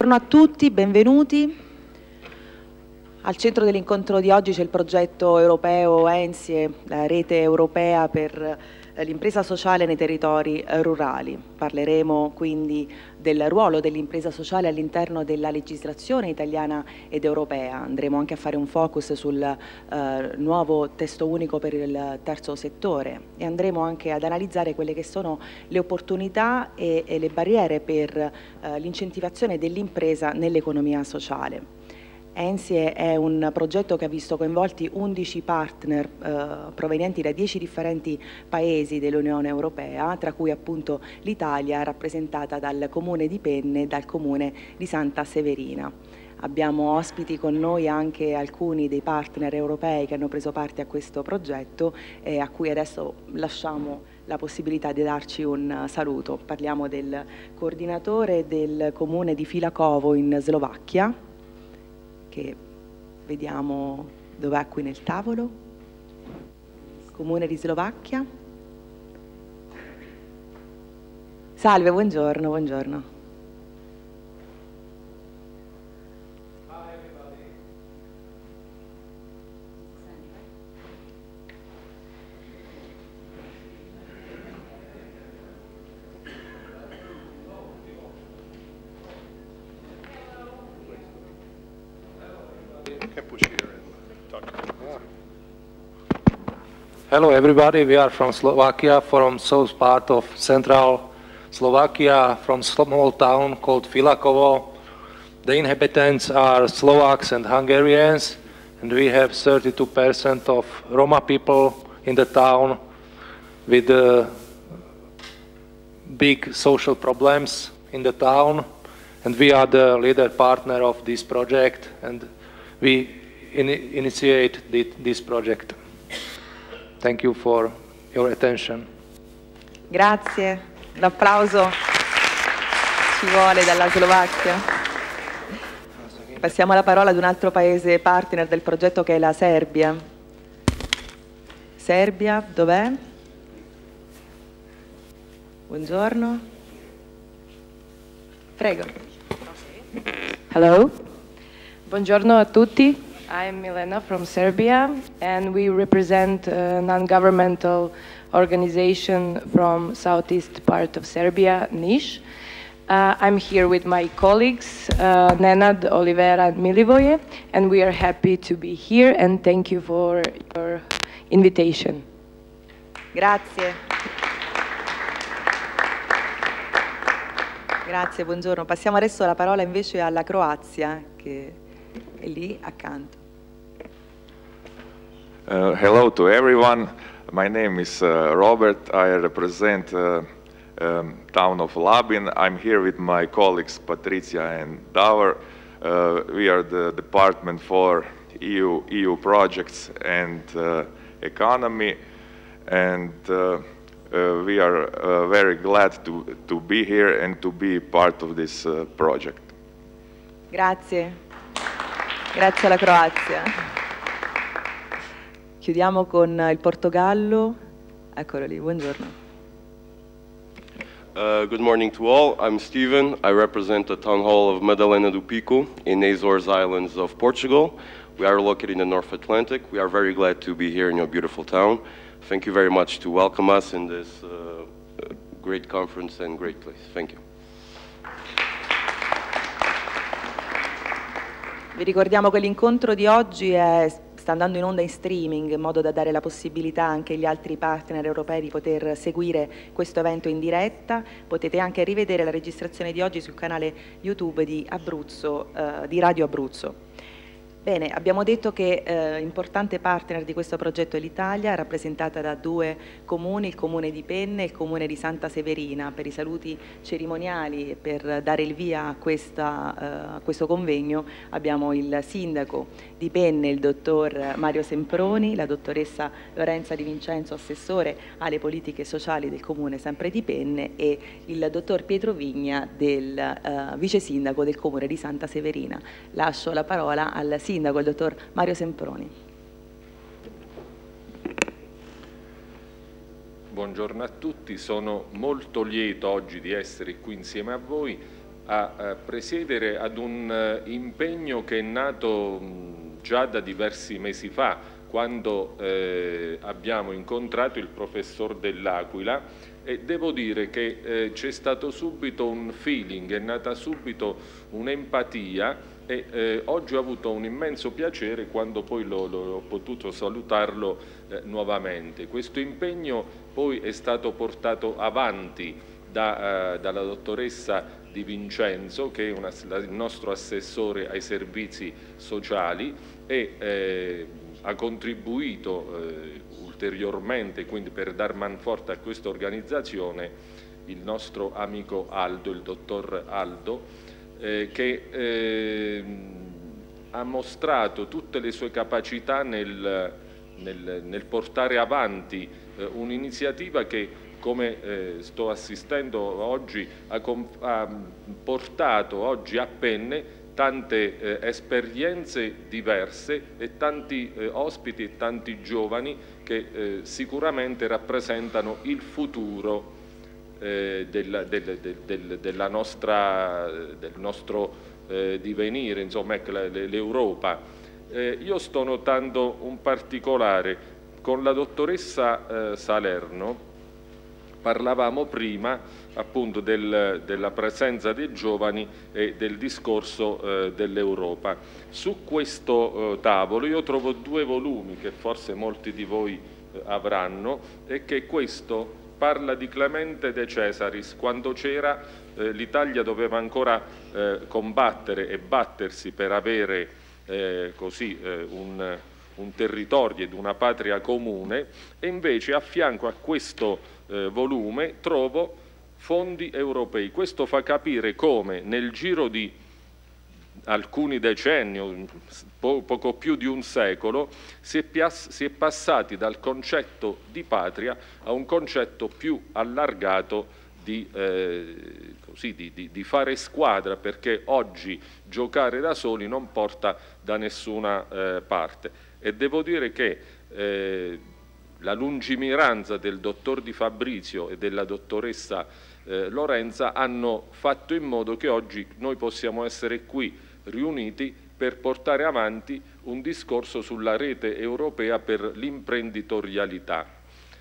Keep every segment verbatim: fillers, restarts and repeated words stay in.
Buongiorno a tutti, benvenuti. Al centro dell'incontro di oggi c'è il progetto europeo ENSIE, la rete europea per l'impresa sociale nei territori rurali. Parleremo quindi del ruolo dell'impresa sociale all'interno della legislazione italiana ed europea. Andremo anche a fare un focus sul eh, nuovo testo unico per il terzo settore e andremo anche ad analizzare quelle che sono le opportunità e, e le barriere per eh, l'incentivazione dell'impresa nell'economia sociale. ENSIE è un progetto che ha visto coinvolti undici partner eh, provenienti da dieci differenti paesi dell'Unione Europea, tra cui appunto l'Italia, rappresentata dal Comune di Penne e dal Comune di Santa Severina. Abbiamo ospiti con noi anche alcuni dei partner europei che hanno preso parte a questo progetto e a cui adesso lasciamo la possibilità di darci un saluto. Parliamo del coordinatore del Comune di Filakovo in Slovacchia, che vediamo dov'è qui nel tavolo, Comune di Slovacchia. Salve, buongiorno, buongiorno. Hello everybody, we are from Slovakia, from south part of central Slovakia, from small town called Filakovo. The inhabitants are Slovaks and Hungarians, and we have thirty-two percent of Roma people in the town with uh, big social problems in the town, and we are the leader partner of this project, and we in initiate this project. Thank you for your attention. Grazie, l'applauso ci vuole dalla Slovacchia. Passiamo la parola ad un altro paese partner del progetto che è la Serbia. Serbia, dov'è? Buongiorno. Prego. Hello. Buongiorno a tutti. I'm Milena from Serbia, and we represent a non-governmental organization from southeast part of Serbia, Niš. Uh, I'm here with my colleagues, uh, Nenad, Olivera, and Milivoje, and we are happy to be here, and thank you for your invitation. Grazie. Grazie, buongiorno. Passiamo adesso la parola invece alla Croazia, che è lì accanto. Uh, hello to everyone. My name is uh, Robert. I represent uh, um, town of Labin. I'm here with my colleagues Patricia and Davor. Uh, we are the department for E U, E U projects and uh, economy, and uh, uh, we are uh, very glad to, to be here and to be part of this uh, project. Grazie. Grazie alla Croazia. Chiudiamo con il Portogallo. Eccolo lì, buongiorno. Uh, good morning to all. I'm Steven. I represent the town hall of Madalena do Pico in Azores Islands of Portugal. We are located in the North Atlantic. We are very glad to be here in your beautiful town. Thank you very much to welcome us in this uh, great conference and great place. Thank you. Vi ricordiamo che l'incontro di oggi è, sta andando in onda in streaming, in modo da dare la possibilità anche agli altri partner europei di poter seguire questo evento in diretta. Potete anche rivedere la registrazione di oggi sul canale YouTube di, Abruzzo, eh, di Radio Abruzzo. Bene, abbiamo detto che eh, importante partner di questo progetto è l'Italia, rappresentata da due comuni, il comune di Penne e il comune di Santa Severina. Per i saluti cerimoniali e per dare il via a, questa, eh, a questo convegno abbiamo il sindaco di Penne, il dottor Mario Semproni, la dottoressa Lorenza Di Vincenzo, assessore alle politiche sociali del comune sempre di Penne, e il dottor Pietro Vigna, del eh, vice sindaco del comune di Santa Severina. Lascio la parola al sindaco. Sindaco, il dottor Mario Semproni. Buongiorno a tutti, sono molto lieto oggi di essere qui insieme a voi a, a presiedere ad un uh, impegno che è nato mh, già da diversi mesi fa, quando eh, abbiamo incontrato il professor Dell'Aquila, e devo dire che eh, c'è stato subito un feeling, è nata subito un'empatia, e eh, oggi ho avuto un immenso piacere quando poi l'ho potuto salutarlo eh, nuovamente. Questo impegno poi è stato portato avanti da, uh, dalla dottoressa Di Vincenzo, che è una, il nostro assessore ai servizi sociali, e eh, ha contribuito eh, ulteriormente, quindi per dar manforte a questa organizzazione, il nostro amico Aldo, il dottor Aldo, eh, che eh, ha mostrato tutte le sue capacità nel, nel, nel portare avanti eh, un'iniziativa che, come eh, sto assistendo oggi, ha, ha portato oggi a penne tante eh, esperienze diverse e tanti eh, ospiti e tanti giovani che eh, sicuramente rappresentano il futuro eh, del, del, del, del, della nostra, del nostro eh, divenire, insomma, ecco, l'Europa. Eh, io sto notando un particolare con la dottoressa eh, Salerno. Parlavamo prima appunto del, della presenza dei giovani e del discorso eh, dell'Europa. Su questo eh, tavolo io trovo due volumi che forse molti di voi eh, avranno, e che questo parla di Clemente De Cesaris, quando c'era eh, l'Italia doveva ancora eh, combattere e battersi per avere eh, così eh, un, un territorio ed una patria comune, e invece a fianco a questo Eh, volume trovo fondi europei. Questo fa capire come nel giro di alcuni decenni, po poco più di un secolo, si è, si è passati dal concetto di patria a un concetto più allargato di, eh, così, di, di, di fare squadra, perché oggi giocare da soli non porta da nessuna eh, parte. E devo dire che eh, la lungimiranza del dottor Di Fabrizio e della dottoressa eh, Lorenza hanno fatto in modo che oggi noi possiamo essere qui riuniti per portare avanti un discorso sulla rete europea per l'imprenditorialità.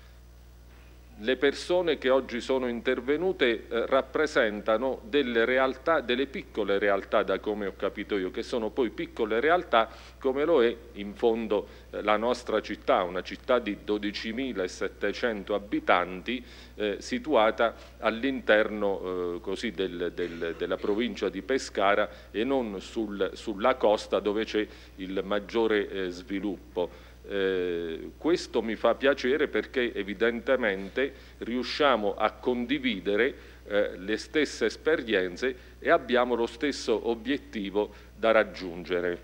Le persone che oggi sono intervenute eh, rappresentano delle realtà, delle piccole realtà, da come ho capito io, che sono poi piccole realtà come lo è in fondo eh, la nostra città, una città di dodicimilasettecento abitanti eh, situata all'interno eh, così del, del, della provincia di Pescara e non sul, sulla costa, dove c'è il maggiore eh, sviluppo. Eh, questo mi fa piacere, perché evidentemente riusciamo a condividere eh, le stesse esperienze e abbiamo lo stesso obiettivo da raggiungere.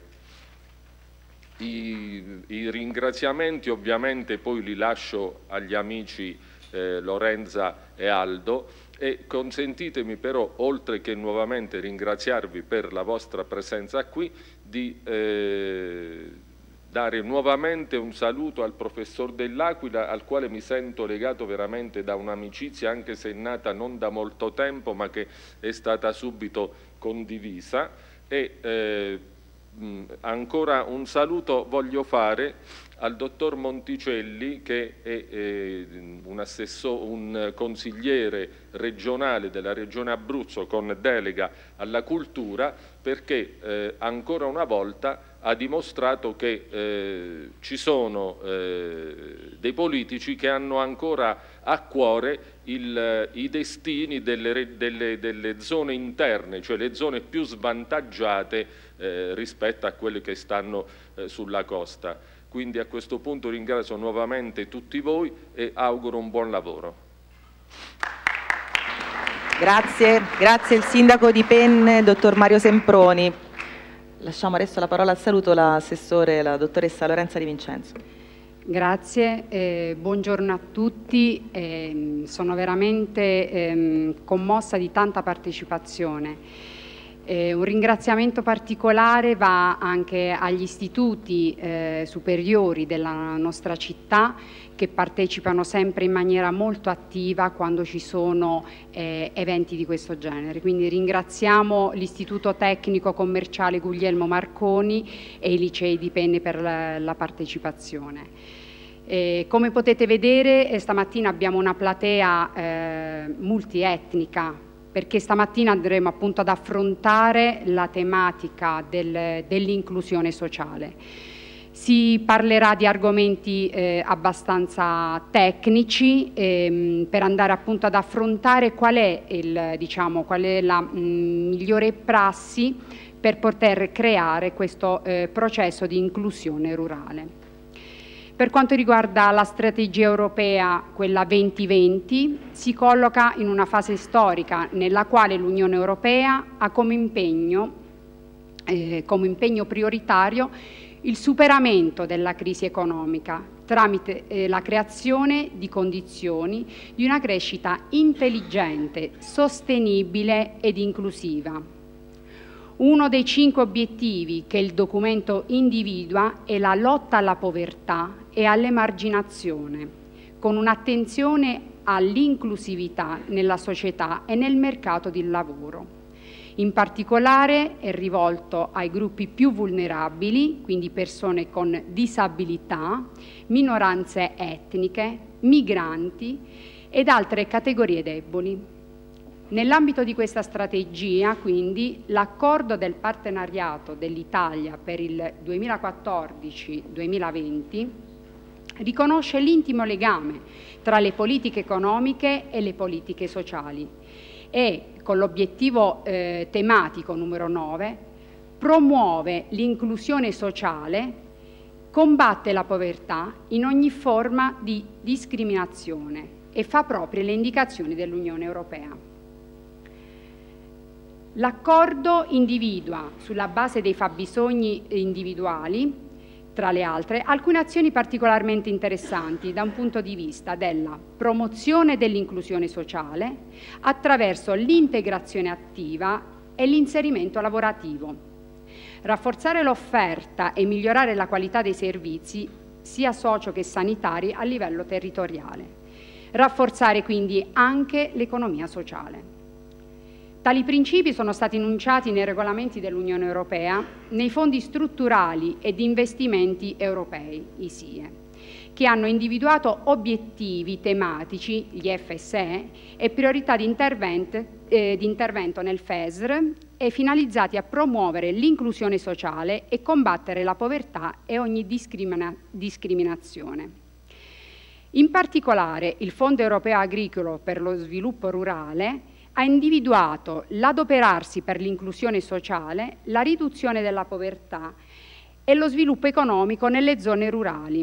I, i ringraziamenti ovviamente poi li lascio agli amici eh, Lorenza e Aldo, e consentitemi però, oltre che nuovamente ringraziarvi per la vostra presenza qui, di eh, dare nuovamente un saluto al professor Dell'Aquila, al quale mi sento legato veramente da un'amicizia, anche se è nata non da molto tempo, ma che è stata subito condivisa. E eh, mh, ancora un saluto voglio fare al dottor Monticelli, che è eh, un, assessore, un consigliere regionale della Regione Abruzzo con delega alla cultura, perché eh, ancora una volta ha dimostrato che eh, ci sono eh, dei politici che hanno ancora a cuore il, i destini delle, delle, delle zone interne, cioè le zone più svantaggiate eh, rispetto a quelle che stanno eh, sulla costa. Quindi a questo punto ringrazio nuovamente tutti voi e auguro un buon lavoro. Grazie, grazie il sindaco di Penne, dottor Mario Semproni. Lasciamo adesso la parola al saluto l'assessore, la dottoressa Lorenza Di Vincenzo. Grazie, eh, buongiorno a tutti. Eh, sono veramente eh, commossa di tanta partecipazione. Eh, un ringraziamento particolare va anche agli istituti eh, superiori della nostra città, che partecipano sempre in maniera molto attiva quando ci sono eh, eventi di questo genere. Quindi ringraziamo l'Istituto Tecnico Commerciale Guglielmo Marconi e i licei di Penne per la, la partecipazione. Eh, come potete vedere, eh, stamattina abbiamo una platea eh, multietnica, perché stamattina andremo appunto ad affrontare la tematica del, dell'inclusione sociale. Si parlerà di argomenti eh, abbastanza tecnici ehm, per andare appunto ad affrontare qual è, il, diciamo, qual è la mh, migliore prassi per poter creare questo eh, processo di inclusione rurale. Per quanto riguarda la strategia europea, quella duemilaventi, si colloca in una fase storica nella quale l'Unione Europea ha come impegno, eh, come impegno prioritario il superamento della crisi economica tramite eh, la creazione di condizioni di una crescita intelligente, sostenibile ed inclusiva. Uno dei cinque obiettivi che il documento individua è la lotta alla povertà e all'emarginazione, con un'attenzione all'inclusività nella società e nel mercato del lavoro. In particolare è rivolto ai gruppi più vulnerabili, quindi persone con disabilità, minoranze etniche, migranti ed altre categorie deboli. Nell'ambito di questa strategia, quindi, l'accordo del partenariato dell'Italia per il duemilaquattordici duemilaventi riconosce l'intimo legame tra le politiche economiche e le politiche sociali e, con l'obiettivo eh, tematico numero nove, promuove l'inclusione sociale, combatte la povertà in ogni forma di discriminazione e fa proprie le indicazioni dell'Unione Europea. L'accordo individua, sulla base dei fabbisogni individuali, tra le altre, alcune azioni particolarmente interessanti da un punto di vista della promozione dell'inclusione sociale attraverso l'integrazione attiva e l'inserimento lavorativo, rafforzare l'offerta e migliorare la qualità dei servizi sia socio che sanitari a livello territoriale, rafforzare quindi anche l'economia sociale. Tali principi sono stati enunciati nei regolamenti dell'Unione Europea, nei fondi strutturali e di investimenti europei, i S I E, che hanno individuato obiettivi tematici, gli F S E, e priorità di intervento, eh, di intervento nel F E S R e finalizzati a promuovere l'inclusione sociale e combattere la povertà e ogni discrimina- discriminazione. In particolare, il Fondo Europeo Agricolo per lo Sviluppo Rurale ha individuato l'adoperarsi per l'inclusione sociale, la riduzione della povertà e lo sviluppo economico nelle zone rurali,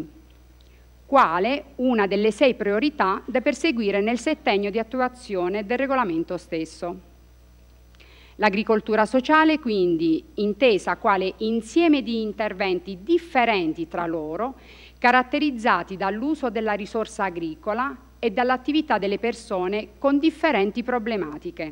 quale una delle sei priorità da perseguire nel settennio di attuazione del regolamento stesso. L'agricoltura sociale, quindi, intesa quale insieme di interventi differenti tra loro, caratterizzati dall'uso della risorsa agricola e dall'attività delle persone con differenti problematiche.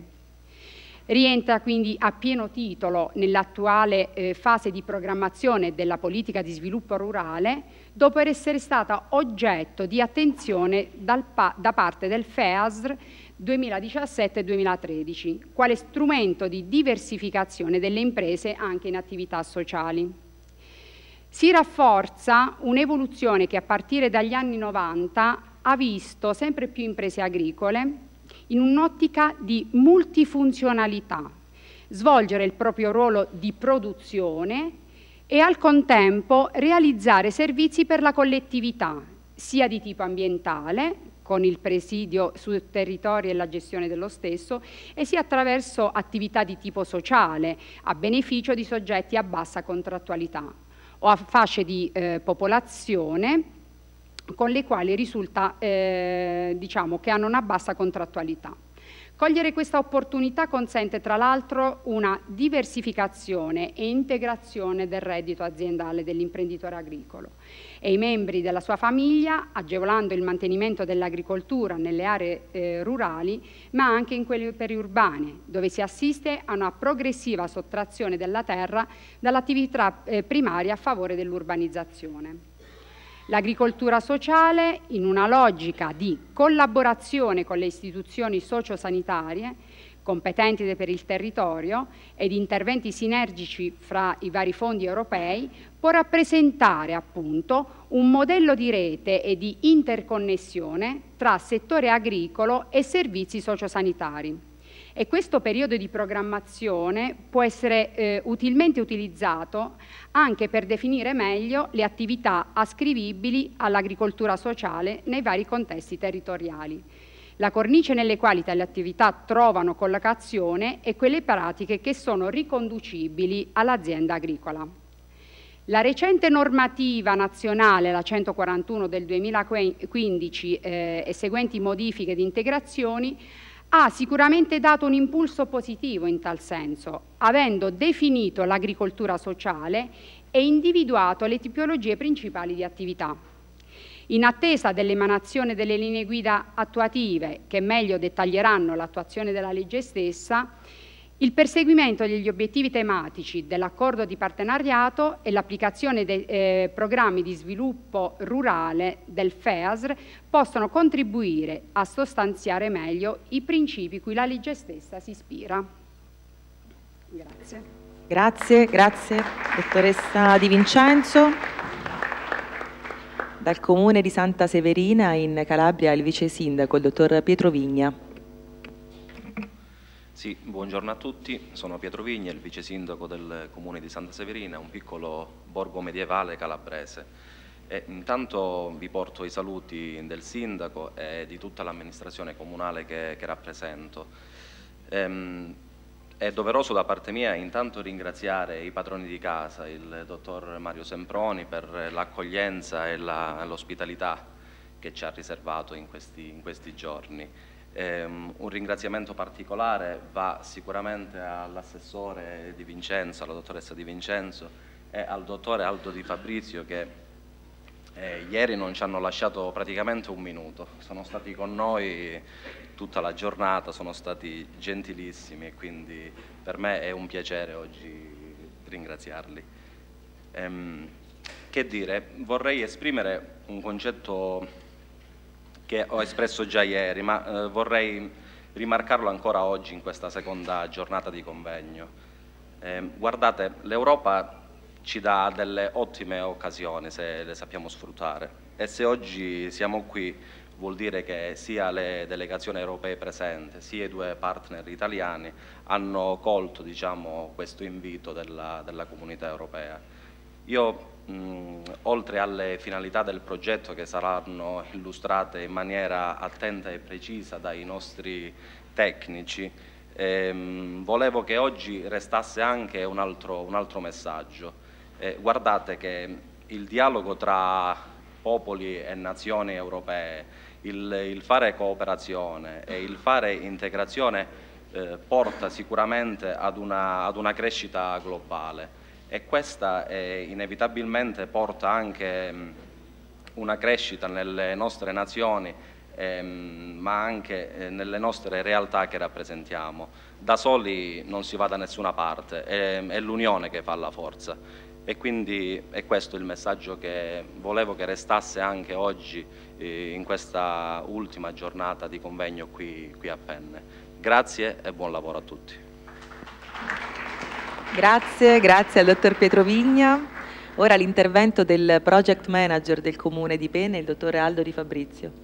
Rientra quindi a pieno titolo nell'attuale eh, fase di programmazione della politica di sviluppo rurale, dopo essere stata oggetto di attenzione dal pa- da parte del F E A S R duemiladiciassette duemilatredici, quale strumento di diversificazione delle imprese anche in attività sociali. Si rafforza un'evoluzione che a partire dagli anni novanta ha visto sempre più imprese agricole in un'ottica di multifunzionalità, svolgere il proprio ruolo di produzione e al contempo realizzare servizi per la collettività, sia di tipo ambientale, con il presidio sul territorio e la gestione dello stesso, e sia attraverso attività di tipo sociale, a beneficio di soggetti a bassa contrattualità o a fasce di eh, popolazione con le quali risulta eh, diciamo, che hanno una bassa contrattualità. Cogliere questa opportunità consente tra l'altro una diversificazione e integrazione del reddito aziendale dell'imprenditore agricolo e i membri della sua famiglia, agevolando il mantenimento dell'agricoltura nelle aree eh, rurali, ma anche in quelle periurbane, dove si assiste a una progressiva sottrazione della terra dall'attività eh, primaria a favore dell'urbanizzazione. L'agricoltura sociale, in una logica di collaborazione con le istituzioni sociosanitarie competenti per il territorio ed interventi sinergici fra i vari fondi europei, può rappresentare appunto un modello di rete e di interconnessione tra settore agricolo e servizi sociosanitari. E questo periodo di programmazione può essere eh, utilmente utilizzato anche per definire meglio le attività ascrivibili all'agricoltura sociale nei vari contesti territoriali. La cornice nelle quali tali attività trovano collocazione e quelle pratiche che sono riconducibili all'azienda agricola. La recente normativa nazionale, la centoquarantuno del duemilaquindici eh, e seguenti modifiche ed integrazioni, ha sicuramente dato un impulso positivo in tal senso, avendo definito l'agricoltura sociale e individuato le tipologie principali di attività. In attesa dell'emanazione delle linee guida attuative, che meglio dettaglieranno l'attuazione della legge stessa, il perseguimento degli obiettivi tematici dell'accordo di partenariato e l'applicazione dei eh, programmi di sviluppo rurale del FEASR possono contribuire a sostanziare meglio i principi cui la legge stessa si ispira. Grazie. Grazie, grazie, dottoressa Di Vincenzo. Dal Comune di Santa Severina in Calabria il vice sindaco, il dottor Pietro Vigna. Sì, buongiorno a tutti, sono Pietro Vigna, il vice sindaco del Comune di Santa Severina, un piccolo borgo medievale calabrese. E intanto vi porto i saluti del sindaco e di tutta l'amministrazione comunale che, che rappresento. Ehm, è doveroso da parte mia intanto ringraziare i padroni di casa, il dottor Mario Semproni, per l'accoglienza e l'ospitalità che ci ha riservato in questi, in questi giorni. Um, un ringraziamento particolare va sicuramente all'assessore Di Vincenzo, alla dottoressa Di Vincenzo e al dottore Aldo Di Fabrizio che eh, ieri non ci hanno lasciato praticamente un minuto, sono stati con noi tutta la giornata, sono stati gentilissimi e quindi per me è un piacere oggi ringraziarli. Um, che dire, vorrei esprimere un concetto che ho espresso già ieri, ma eh, vorrei rimarcarlo ancora oggi in questa seconda giornata di convegno. Eh, guardate, l'Europa ci dà delle ottime occasioni se le sappiamo sfruttare e se oggi siamo qui vuol dire che sia le delegazioni europee presenti sia i due partner italiani hanno colto, diciamo, questo invito della, della comunità europea. Io mh, oltre alle finalità del progetto che saranno illustrate in maniera attenta e precisa dai nostri tecnici, ehm, volevo che oggi restasse anche un altro, un altro messaggio. Eh, guardate che il dialogo tra popoli e nazioni europee, il, il fare cooperazione e il fare integrazione eh, porta sicuramente ad una, ad una crescita globale. E questa eh, inevitabilmente porta anche mh, una crescita nelle nostre nazioni, ehm, ma anche eh, nelle nostre realtà che rappresentiamo. Da soli non si va da nessuna parte, è, è l'unione che fa la forza. E quindi è questo il messaggio che volevo che restasse anche oggi eh, in questa ultima giornata di convegno qui, qui a Penne. Grazie e buon lavoro a tutti. Grazie, grazie al dottor Pietro Vigna. Ora l'intervento del project manager del Comune di Penne, il dottore Aldo Di Fabrizio.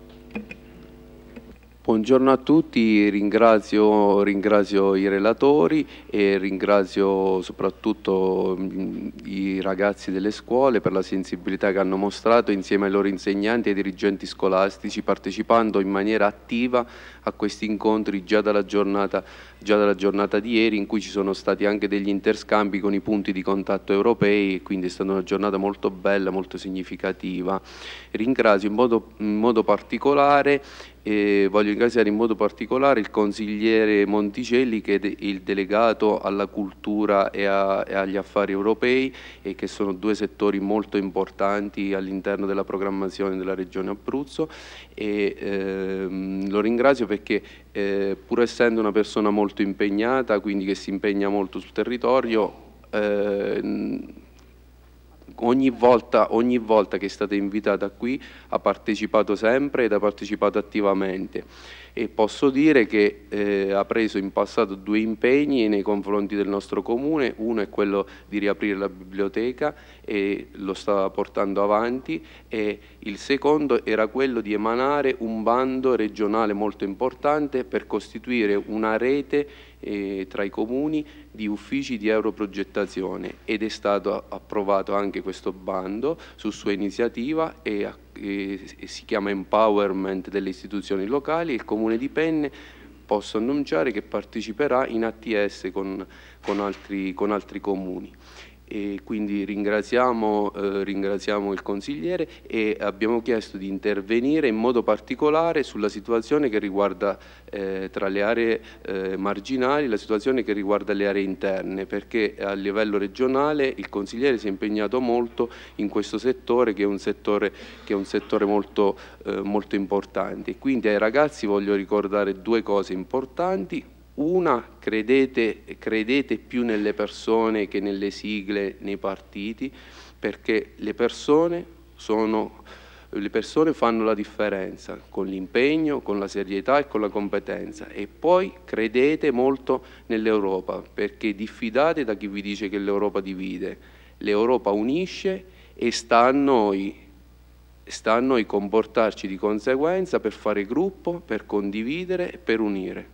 Buongiorno a tutti, ringrazio, ringrazio i relatori e ringrazio soprattutto i ragazzi delle scuole per la sensibilità che hanno mostrato insieme ai loro insegnanti e ai dirigenti scolastici, partecipando in maniera attiva a questi incontri già dalla giornata, già dalla giornata di ieri, in cui ci sono stati anche degli interscambi con i punti di contatto europei, e quindi è stata una giornata molto bella, molto significativa. Ringrazio in modo, in modo particolare E voglio ringraziare in modo particolare il consigliere Monticelli, che è il delegato alla cultura e, a, e agli affari europei, e che sono due settori molto importanti all'interno della programmazione della Regione Abruzzo. E ehm, lo ringrazio perché eh, pur essendo una persona molto impegnata, quindi che si impegna molto sul territorio, eh, Ogni volta, ogni volta che è stata invitata qui ha partecipato sempre ed ha partecipato attivamente, e posso dire che eh, ha preso in passato due impegni nei confronti del nostro comune. Uno è quello di riaprire la biblioteca e lo sta portando avanti, e il secondo era quello di emanare un bando regionale molto importante per costituire una rete eh, tra i comuni di uffici di europrogettazione, ed è stato approvato anche questo bando su sua iniziativa e, e, e si chiama Empowerment delle istituzioni locali. Il Comune di Penne, posso annunciare che parteciperà in A T S con, con, altri, con altri comuni. E quindi ringraziamo, eh, ringraziamo il consigliere, e abbiamo chiesto di intervenire in modo particolare sulla situazione che riguarda eh, tra le aree eh, marginali, la situazione che riguarda le aree interne, perché a livello regionale il consigliere si è impegnato molto in questo settore, che è un settore, che è un settore molto, eh, molto importante. Quindi ai ragazzi voglio ricordare due cose importanti. Una, credete, credete più nelle persone che nelle sigle, nei partiti, perché le persone, sono, le persone fanno la differenza con l'impegno, con la serietà e con la competenza. E poi credete molto nell'Europa, perché diffidate da chi vi dice che l'Europa divide. L'Europa unisce, e sta a noi, sta a noi comportarci di conseguenza per fare gruppo, per condividere e per unire.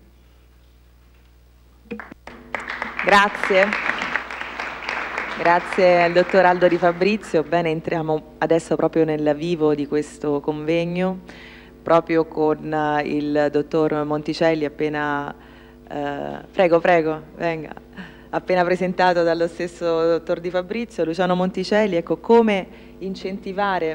Grazie, grazie al dottor Aldo Di Fabrizio. Bene, entriamo adesso proprio nel vivo di questo convegno, proprio con il dottor Monticelli, appena, eh, prego, prego, venga, appena presentato dallo stesso dottor Di Fabrizio, Luciano Monticelli. Ecco, come incentivare,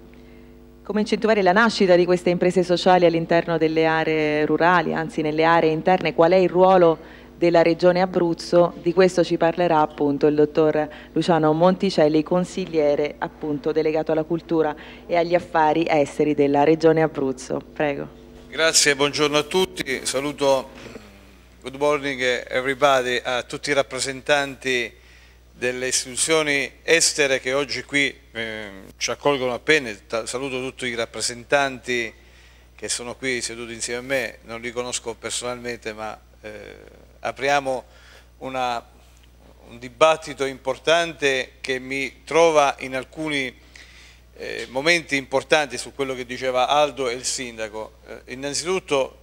come incentivare la nascita di queste imprese sociali all'interno delle aree rurali, anzi nelle aree interne, qual è il ruolo della Regione Abruzzo. Di questo ci parlerà appunto il dottor Luciano Monticelli, consigliere appunto delegato alla cultura e agli affari esteri della Regione Abruzzo. Prego. Grazie, buongiorno a tutti, saluto, good morning everybody, a tutti i rappresentanti delle istituzioni estere che oggi qui eh, ci accolgono a Penne. Saluto tutti i rappresentanti che sono qui seduti insieme a me, non li conosco personalmente, ma eh, apriamo una, un dibattito importante che mi trova in alcuni eh, momenti importanti su quello che diceva Aldo e il sindaco. Eh, innanzitutto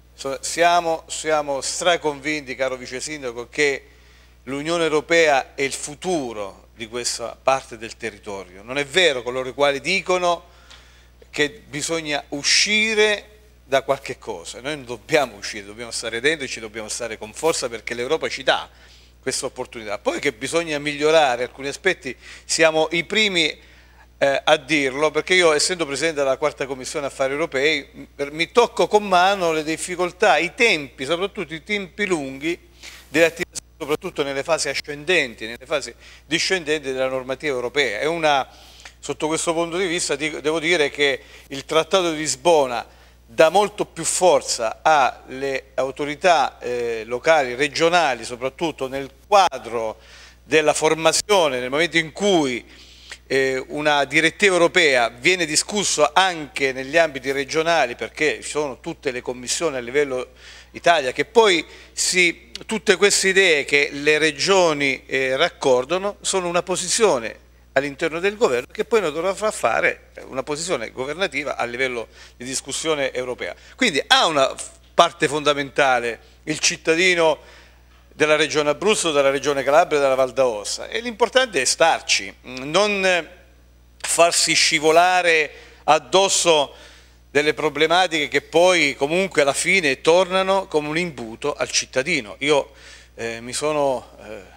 siamo, siamo straconvinti, caro vice sindaco, che l'Unione Europea è il futuro di questa parte del territorio. Non è vero coloro i quali dicono che bisogna uscire da qualche cosa. Noi non dobbiamo uscire, dobbiamo stare dentro e ci dobbiamo stare con forza, perché l'Europa ci dà questa opportunità. Poi che bisogna migliorare alcuni aspetti, siamo i primi eh, a dirlo, perché io, essendo presidente della quarta commissione affari europei, mi tocco con mano le difficoltà, i tempi, soprattutto i tempi lunghi delle attività, soprattutto nelle fasi ascendenti, nelle fasi discendenti della normativa europea. È una, sotto questo punto di vista devo dire che il Trattato di Lisbona dà molto più forza alle autorità eh, locali, regionali, soprattutto nel quadro della formazione, nel momento in cui eh, una direttiva europea viene discussa anche negli ambiti regionali, perché ci sono tutte le commissioni a livello Italia, che poi si, tutte queste idee che le regioni eh, raccordano sono una posizione all'interno del governo, che poi non dovrà far fare una posizione governativa a livello di discussione europea. Quindi ha una parte fondamentale il cittadino della regione Abruzzo, della regione Calabria e della Val d'Aosta, e l'importante è starci, non farsi scivolare addosso delle problematiche che poi comunque alla fine tornano come un imbuto al cittadino. Io eh, mi sono... Eh,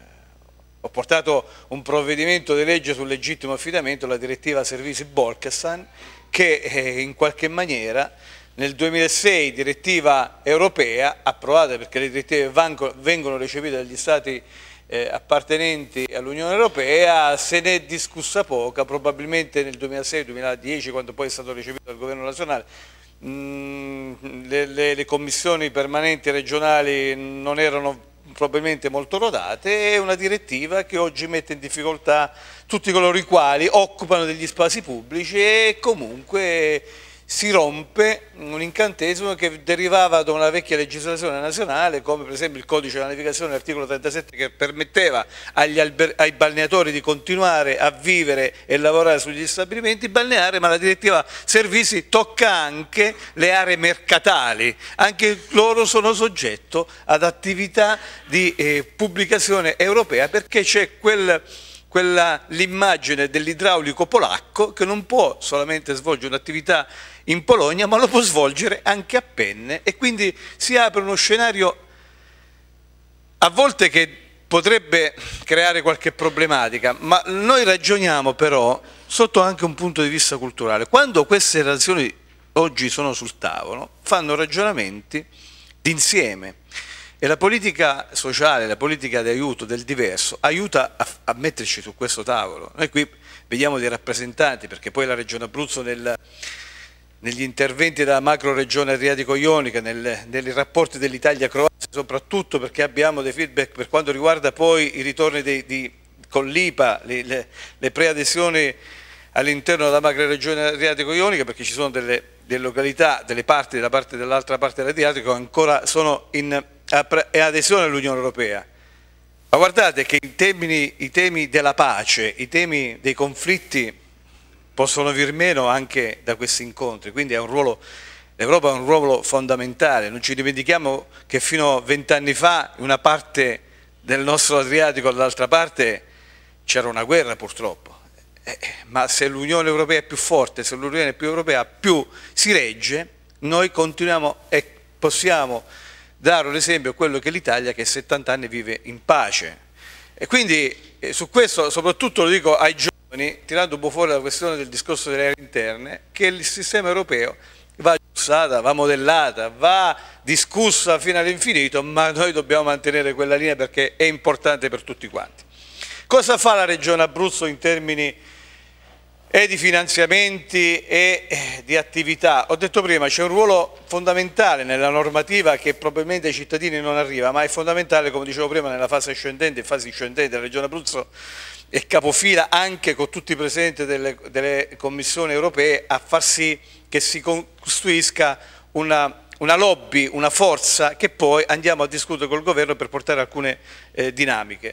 Ho portato un provvedimento di legge sul legittimo affidamento, la direttiva servizi Bolkestein, che eh, in qualche maniera nel duemilasei direttiva europea approvata, perché le direttive vengono recepite dagli Stati eh, appartenenti all'Unione Europea, se ne è discussa poca, probabilmente nel duemilasei duemiladieci, quando poi è stato recepito dal Governo nazionale. Mm, le, le, le commissioni permanenti regionali non erano probabilmente molto rodate. È una direttiva che oggi mette in difficoltà tutti coloro i quali occupano degli spazi pubblici e comunque si rompe un incantesimo che derivava da una vecchia legislazione nazionale, come per esempio il codice della navigazione, l'articolo trentasette, che permetteva agli ai balneatori di continuare a vivere e lavorare sugli stabilimenti balneari, ma la direttiva servizi tocca anche le aree mercatali, anche loro sono soggetto ad attività di eh, pubblicazione europea, perché c'è quel... l'immagine dell'idraulico polacco che non può solamente svolgere un'attività in Polonia, ma lo può svolgere anche a penne, e quindi si apre uno scenario a volte che potrebbe creare qualche problematica, ma noi ragioniamo però sotto anche un punto di vista culturale. Quando queste relazioni oggi sono sul tavolo, fanno ragionamenti d'insieme. E la politica sociale, la politica di aiuto del diverso, aiuta a, a metterci su questo tavolo. Noi qui vediamo dei rappresentanti, perché poi la Regione Abruzzo nel, negli interventi della macro regione Adriatico-Ionica, nel, nei rapporti dell'Italia-Croazia, soprattutto perché abbiamo dei feedback per quanto riguarda poi i ritorni dei, di, con l'I P A, le, le, le preadesioni all'interno della macro regione Adriatico-Ionica, perché ci sono delle, delle località, delle parti della parte dell'altra parte dell'Adriatico ancora sono in e adesione all'Unione Europea. Ma guardate che i temi, i temi della pace, i temi dei conflitti possono vir meno anche da questi incontri, quindi è un ruolo, l'Europa ha un ruolo fondamentale. Non ci dimentichiamo che fino a vent'anni fa in una parte del nostro Adriatico, dall'altra parte c'era una guerra purtroppo, eh, ma se l'Unione Europea è più forte, se l'Unione è più europea, più si regge, noi continuiamo e possiamo dare un esempio a quello che l'Italia, che settanta anni vive in pace. E quindi eh, su questo soprattutto lo dico ai giovani, tirando un po' fuori la questione del discorso delle aree interne, che il sistema europeo va aggiustata, va modellata, va discussa fino all'infinito, ma noi dobbiamo mantenere quella linea perché è importante per tutti quanti. Cosa fa la Regione Abruzzo in termini e di finanziamenti e di attività? Ho detto prima, c'è un ruolo fondamentale nella normativa che probabilmente ai cittadini non arriva, ma è fondamentale, come dicevo prima, nella fase ascendente e fase discendente. La Regione Abruzzo è capofila anche con tutti i presenti delle, delle commissioni europee a far sì che si costruisca una, una lobby, una forza che poi andiamo a discutere col governo per portare alcune eh, dinamiche.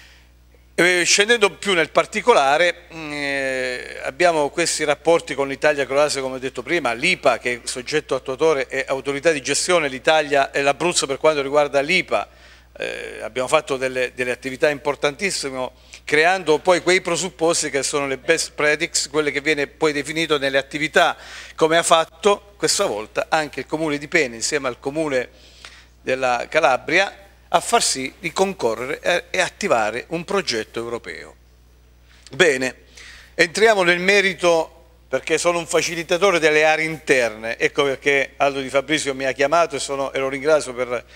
Eh, scendendo più nel particolare, eh, abbiamo questi rapporti con l'Italia-Croazia, come ho detto prima, l'I P A che è soggetto attuatore e autorità di gestione, l'Italia e l'Abruzzo per quanto riguarda l'I P A. Eh, abbiamo fatto delle, delle attività importantissime, creando poi quei presupposti che sono le best practices, quelle che viene poi definito nelle attività, come ha fatto questa volta anche il Comune di Penne insieme al Comune della Calabria, a far sì di concorrere e attivare un progetto europeo. Bene, entriamo nel merito perché sono un facilitatore delle aree interne, ecco perché Aldo Di Fabrizio mi ha chiamato e, sono, e lo ringrazio per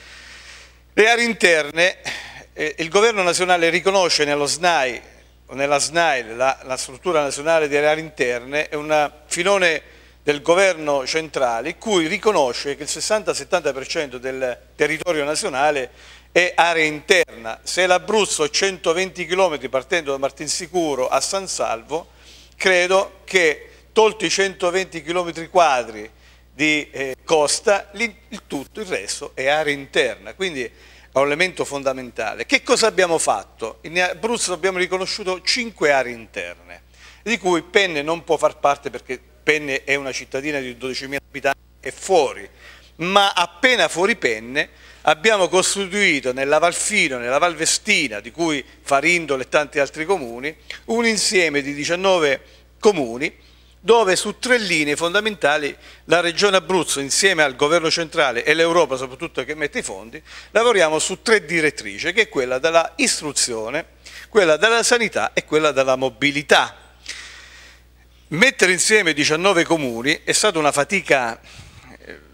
le aree interne. Eh, il Governo nazionale riconosce nello S N A I, nella S N A I, la, la struttura nazionale delle aree interne, è un filone del governo centrale in cui riconosce che il sessanta settanta per cento del territorio nazionale è area interna. Se l'Abruzzo è centoventi chilometri partendo da Martinsicuro a San Salvo, credo che tolti i centoventi chilometri quadri di eh, costa, il, il tutto, il resto è area interna, quindi è un elemento fondamentale. Che cosa abbiamo fatto? In Abruzzo abbiamo riconosciuto cinque aree interne, di cui Penne non può far parte perché Penne è una cittadina di dodicimila abitanti e fuori, ma appena fuori Penne abbiamo costituito nella Valfino, nella Valvestina, di cui Farindole e tanti altri comuni, un insieme di diciannove comuni dove su tre linee fondamentali la Regione Abruzzo insieme al Governo centrale e l'Europa soprattutto che mette i fondi, lavoriamo su tre direttrici, che è quella della istruzione, quella della sanità e quella della mobilità. Mettere insieme diciannove comuni è stata una fatica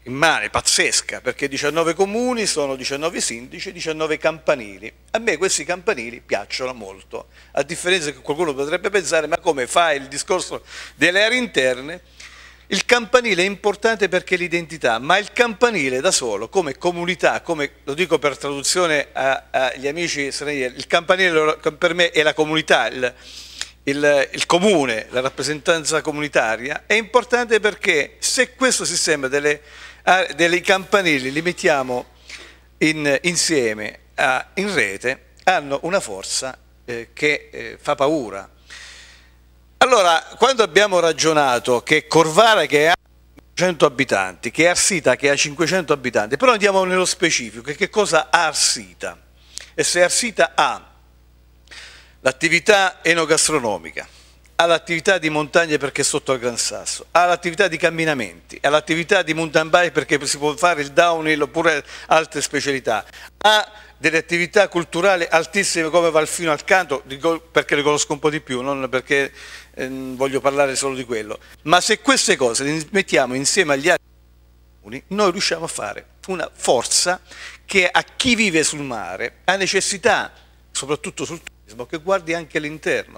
immane, pazzesca, perché diciannove comuni sono diciannove sindaci, diciannove campanili. A me questi campanili piacciono molto, a differenza che qualcuno potrebbe pensare, ma come fa il discorso delle aree interne? Il campanile è importante perché è l'identità, ma il campanile da solo, come comunità, come lo dico per traduzione agli amici stranieri, il campanile per me è la comunità, il, il, il comune, la rappresentanza comunitaria, è importante perché se questo sistema delle, dei campanili li mettiamo in, insieme a, in rete, hanno una forza eh, che eh, fa paura. Allora, quando abbiamo ragionato che Corvara che ha cento abitanti, che Arsita che ha cinquecento abitanti, però andiamo nello specifico, che cosa ha Arsita? E se Arsita ha l'attività enogastronomica, ha l'attività di montagne perché è sotto al Gran Sasso, ha l'attività di camminamenti, ha l'attività di mountain bike perché si può fare il downhill oppure altre specialità, ha delle attività culturali altissime come Valfino al Canto, perché le conosco un po' di più, non perché eh, voglio parlare solo di quello, ma se queste cose le mettiamo insieme agli altri comuni, noi riusciamo a fare una forza che a chi vive sul mare ha necessità, soprattutto sul turismo, che guardi anche all'interno,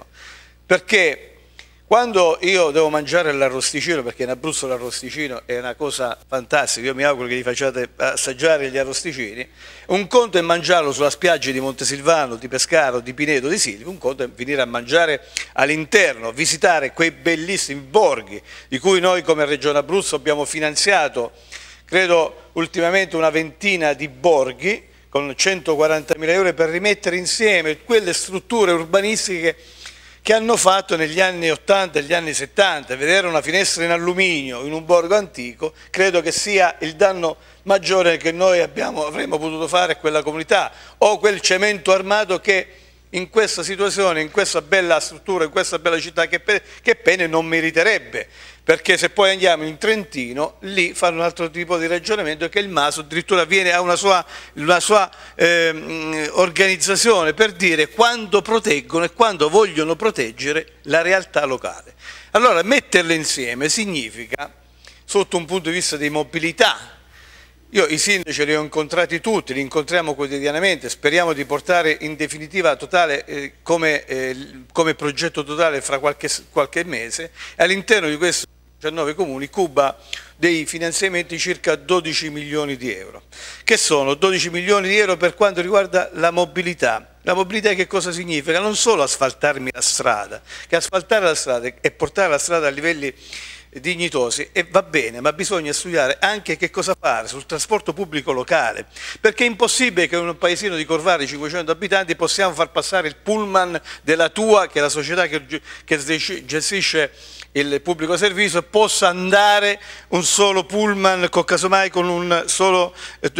perché quando io devo mangiare l'arrosticino, perché in Abruzzo l'arrosticino è una cosa fantastica, io mi auguro che gli facciate assaggiare gli arrosticini, un conto è mangiarlo sulla spiaggia di Montesilvano, di Pescaro, di Pinedo, di Silvi, un conto è venire a mangiare all'interno, visitare quei bellissimi borghi di cui noi come Regione Abruzzo abbiamo finanziato, credo ultimamente una ventina di borghi con centoquarantamila euro per rimettere insieme quelle strutture urbanistiche che hanno fatto negli anni ottanta e negli anni settanta. Vedere una finestra in alluminio in un borgo antico credo che sia il danno maggiore che noi abbiamo, avremmo potuto fare a quella comunità, o quel cemento armato che in questa situazione, in questa bella struttura, in questa bella città che, che Pene non meriterebbe, perché se poi andiamo in Trentino, lì fanno un altro tipo di ragionamento, che il Maso addirittura viene a una sua, una sua eh, organizzazione per dire quando proteggono e quando vogliono proteggere la realtà locale. Allora metterle insieme significa, sotto un punto di vista di mobilità, io i sindaci li ho incontrati tutti, li incontriamo quotidianamente, speriamo di portare in definitiva totale eh, come, eh, come progetto totale fra qualche, qualche mese, e all'interno di questi diciannove comuni cuba dei finanziamenti circa dodici milioni di euro, che sono dodici milioni di euro per quanto riguarda la mobilità. La mobilità che cosa significa? Non solo asfaltarmi la strada, che asfaltare la strada e portare la strada a livelli dignitosi e va bene, ma bisogna studiare anche che cosa fare sul trasporto pubblico locale, perché è impossibile che in un paesino di Corvara di cinquecento abitanti possiamo far passare il pullman della Tua, che è la società che, che gestisce il pubblico servizio, possa andare un solo pullman con, casomai con un solo,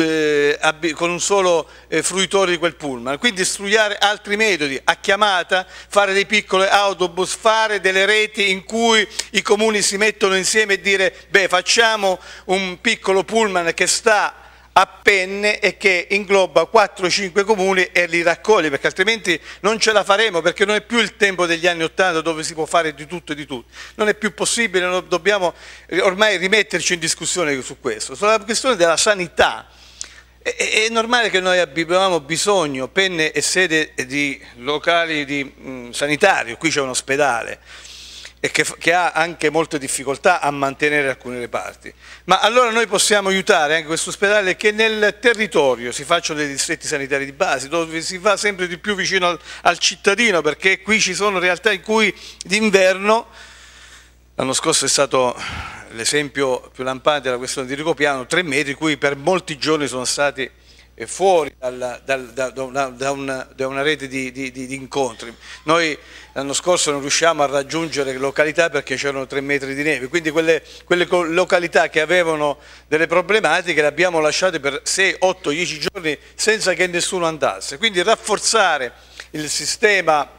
eh, con un solo eh, fruitore di quel pullman, quindi studiare altri metodi, a chiamata, fare dei piccoli autobus, fare delle reti in cui i comuni si mettono insieme e dire beh, facciamo un piccolo pullman che sta a Penne e che ingloba quattro cinque comuni e li raccoglie, perché altrimenti non ce la faremo, perché non è più il tempo degli anni ottanta dove si può fare di tutto e di tutto, non è più possibile, non dobbiamo ormai rimetterci in discussione su questo. Sulla questione della sanità, è, è normale che noi abbiamo bisogno, Penne è sede di locali di, mh, sanitario, qui c'è un ospedale, e che, che ha anche molte difficoltà a mantenere alcune reparti, ma allora noi possiamo aiutare anche questo ospedale che nel territorio si facciano dei distretti sanitari di base, dove si va sempre di più vicino al, al cittadino, perché qui ci sono realtà in cui d'inverno, l'anno scorso è stato l'esempio più lampante della questione di Rigopiano, tre metri, cui per molti giorni sono stati fuori dal, dal, da, da, una, da, una, da una rete di, di, di incontri. Noi l'anno scorso non riusciamo a raggiungere località perché c'erano tre metri di neve, quindi quelle, quelle località che avevano delle problematiche le abbiamo lasciate per sei, otto, dieci giorni senza che nessuno andasse. Quindi rafforzare il sistema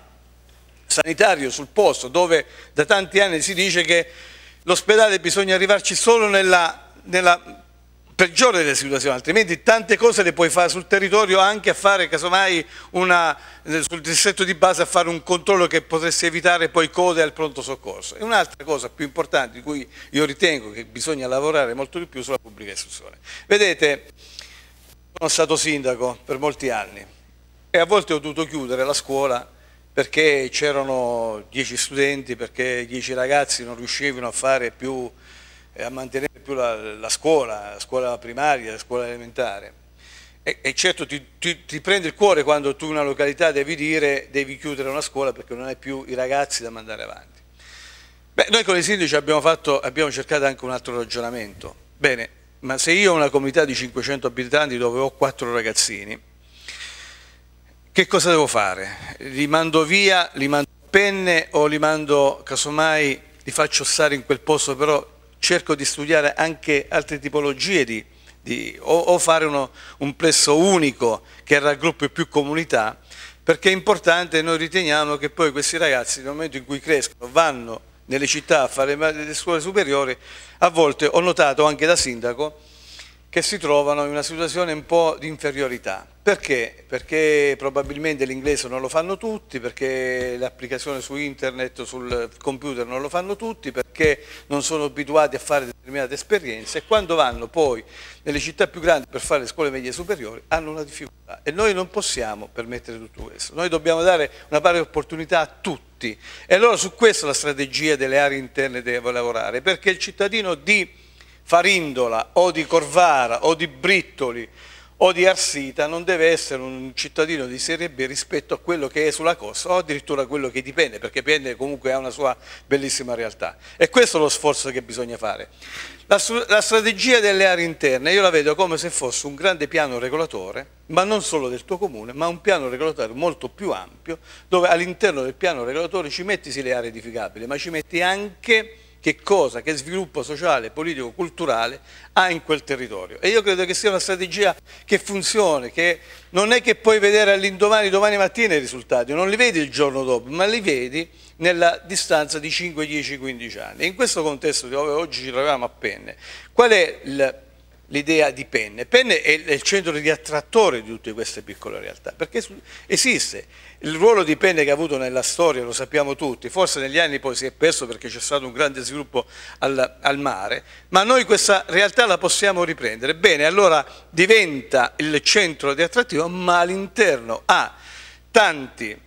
sanitario sul posto, dove da tanti anni si dice che l'ospedale bisogna arrivarci solo nella, nella peggiore delle situazioni, altrimenti tante cose le puoi fare sul territorio, anche a fare casomai una, sul distretto di base, a fare un controllo che potresti evitare poi code al pronto soccorso. E un'altra cosa più importante di cui io ritengo che bisogna lavorare molto di più sulla pubblica istruzione. Vedete, sono stato sindaco per molti anni e a volte ho dovuto chiudere la scuola perché c'erano dieci studenti, perché dieci ragazzi non riuscivano a fare più, a mantenere più la, la scuola, la scuola primaria, la scuola elementare. E, e certo ti, ti, ti prende il cuore quando tu in una località devi dire devi chiudere una scuola perché non hai più i ragazzi da mandare avanti. Beh, noi con i sindaci abbiamo, fatto, abbiamo cercato anche un altro ragionamento. Bene, ma se io ho una comunità di cinquecento abitanti dove ho quattro ragazzini, che cosa devo fare? Li mando via, li mando a penne o li mando, casomai, li faccio stare in quel posto, però cerco di studiare anche altre tipologie di, di, o, o fare uno, un plesso unico che raggruppi più comunità, perché è importante, noi riteniamo che poi questi ragazzi nel momento in cui crescono vanno nelle città a fare le scuole superiori, a volte ho notato anche da sindaco che si trovano in una situazione un po' di inferiorità. Perché? Perché probabilmente l'inglese non lo fanno tutti, perché l'applicazione su internet, sul computer non lo fanno tutti, perché non sono abituati a fare determinate esperienze e quando vanno poi nelle città più grandi per fare le scuole medie superiori hanno una difficoltà e noi non possiamo permettere tutto questo. Noi dobbiamo dare una pari opportunità a tutti e allora su questo la strategia delle aree interne deve lavorare, perché il cittadino di Farindola o di Corvara o di Brittoli o di Arsita non deve essere un cittadino di serie B rispetto a quello che è sulla costa o addirittura quello che dipende, perché Penne comunque ha una sua bellissima realtà. E questo è lo sforzo che bisogna fare. La, la strategia delle aree interne io la vedo come se fosse un grande piano regolatore, ma non solo del tuo comune, ma un piano regolatore molto più ampio, dove all'interno del piano regolatore ci metti sì le aree edificabili, ma ci metti anche che cosa, che sviluppo sociale, politico, culturale ha in quel territorio. E io credo che sia una strategia che funzioni, che non è che puoi vedere all'indomani, domani mattina i risultati, non li vedi il giorno dopo, ma li vedi nella distanza di cinque, dieci, quindici anni. E in questo contesto dove oggi ci troviamo a Penne, qual è l'idea di Penne? Penne è il centro di attrattore di tutte queste piccole realtà, perché esiste. Il ruolo di Penne che ha avuto nella storia lo sappiamo tutti, forse negli anni poi si è perso perché c'è stato un grande sviluppo al, al mare, ma noi questa realtà la possiamo riprendere. Bene, allora diventa il centro di attrattivo, ma all'interno ha tanti,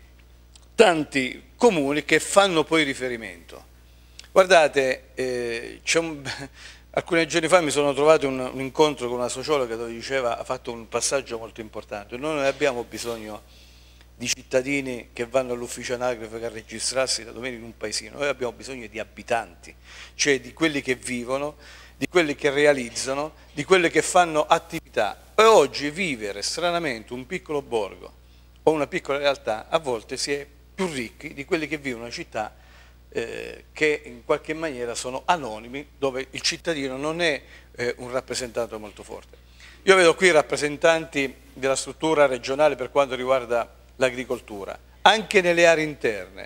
tanti comuni che fanno poi riferimento. Guardate, eh, c'è un... alcuni giorni fa mi sono trovato un, un incontro con una sociologa dove diceva, ha fatto un passaggio molto importante, noi non abbiamo bisogno di cittadini che vanno all'ufficio anagrafe a registrarsi da domenica in un paesino, noi abbiamo bisogno di abitanti, cioè di quelli che vivono, di quelli che realizzano, di quelli che fanno attività. E oggi vivere stranamente un piccolo borgo o una piccola realtà a volte si è più ricchi di quelli che vivono in una città eh, che in qualche maniera sono anonimi, dove il cittadino non è eh, un rappresentante molto forte. Io vedo qui rappresentanti della struttura regionale per quanto riguarda l'agricoltura, anche nelle aree interne.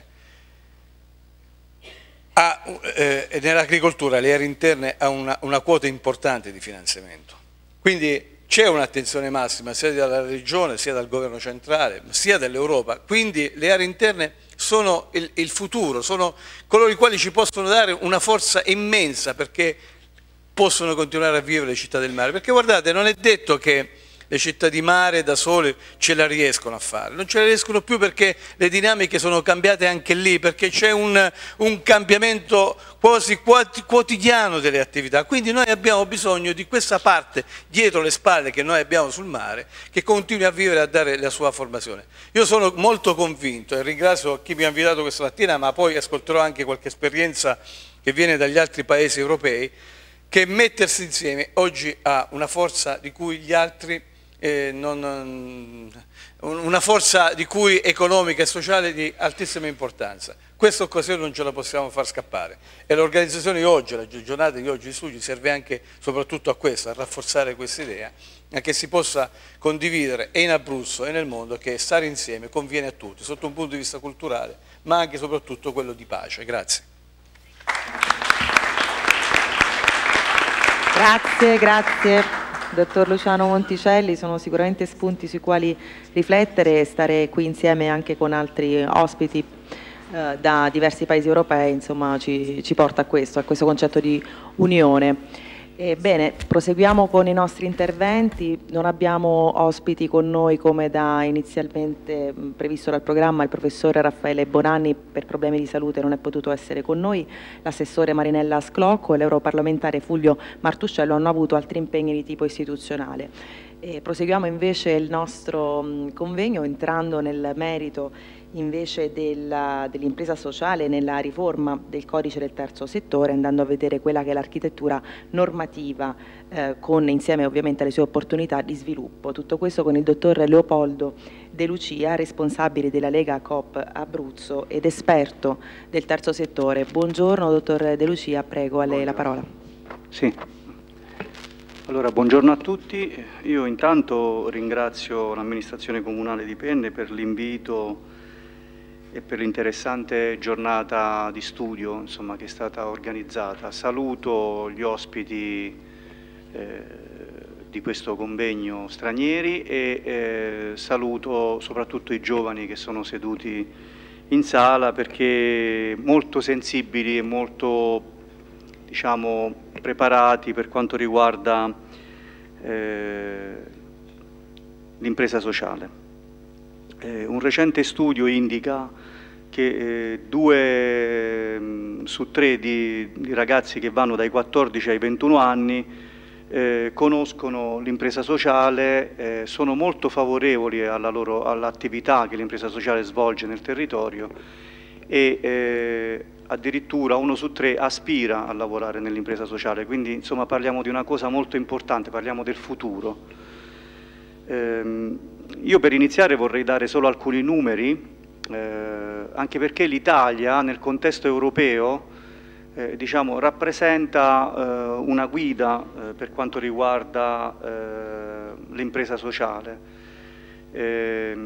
Eh, nell'agricoltura le aree interne hanno una, una quota importante di finanziamento, quindi c'è un'attenzione massima sia dalla regione, sia dal governo centrale, sia dall'Europa, quindi le aree interne sono il, il futuro, sono coloro i quali ci possono dare una forza immensa perché possono continuare a vivere le città del mare, perché guardate, non è detto che le città di mare da sole ce la riescono a fare, non ce la riescono più perché le dinamiche sono cambiate anche lì, perché c'è un, un cambiamento quasi quotidiano delle attività, quindi noi abbiamo bisogno di questa parte dietro le spalle che noi abbiamo sul mare che continui a vivere e a dare la sua formazione. Io sono molto convinto e ringrazio chi mi ha invitato questa mattina, ma poi ascolterò anche qualche esperienza che viene dagli altri paesi europei, che mettersi insieme oggi ha una forza di cui gli altri Eh, non, una forza di cui economica e sociale di altissima importanza. Questa occasione non ce la possiamo far scappare e l'organizzazione di oggi, la giornata di oggi di studi serve anche soprattutto a questo, a rafforzare questa idea, a che si possa condividere e in Abruzzo e nel mondo che stare insieme conviene a tutti, sotto un punto di vista culturale, ma anche e soprattutto quello di pace. Grazie. Grazie, grazie. dottor Luciano Monticelli, sono sicuramente spunti sui quali riflettere e stare qui insieme anche con altri ospiti eh, da diversi paesi europei, insomma ci, ci porta a questo, a questo concetto di unione. Bene, proseguiamo con i nostri interventi. Non abbiamo ospiti con noi come da inizialmente previsto dal programma. Il professore Raffaele Bonanni per problemi di salute non è potuto essere con noi, l'assessore Marinella Sclocco e l'europarlamentare Fulvio Martuscello hanno avuto altri impegni di tipo istituzionale. E proseguiamo invece il nostro mh, convegno entrando nel merito invece dell'impresa sociale nella riforma del codice del terzo settore, andando a vedere quella che è l'architettura normativa eh, con insieme ovviamente alle sue opportunità di sviluppo. Tutto questo con il dottor Leopoldo De Lucia, responsabile della Lega Coop Abruzzo ed esperto del terzo settore. Buongiorno dottor De Lucia, prego, a lei la parola. Sì. Allora, buongiorno a tutti. Io intanto ringrazio l'amministrazione comunale di Penne per l'invito e per l'interessante giornata di studio, insomma, che è stata organizzata. Saluto gli ospiti eh, di questo convegno stranieri e eh, saluto soprattutto i giovani che sono seduti in sala, perché molto sensibili e molto, diciamo, preparati per quanto riguarda eh, l'impresa sociale. Eh, un recente studio indica che eh, due mh, su tre di, di ragazzi che vanno dai quattordici ai ventuno anni eh, conoscono l'impresa sociale, eh, sono molto favorevoli alla loro, all'attività che l'impresa sociale svolge nel territorio e eh, addirittura uno su tre aspira a lavorare nell'impresa sociale, quindi insomma parliamo di una cosa molto importante, parliamo del futuro. Eh, io per iniziare vorrei dare solo alcuni numeri, Eh, anche perché l'Italia nel contesto europeo eh, diciamo, rappresenta eh, una guida eh, per quanto riguarda eh, l'impresa sociale. Eh,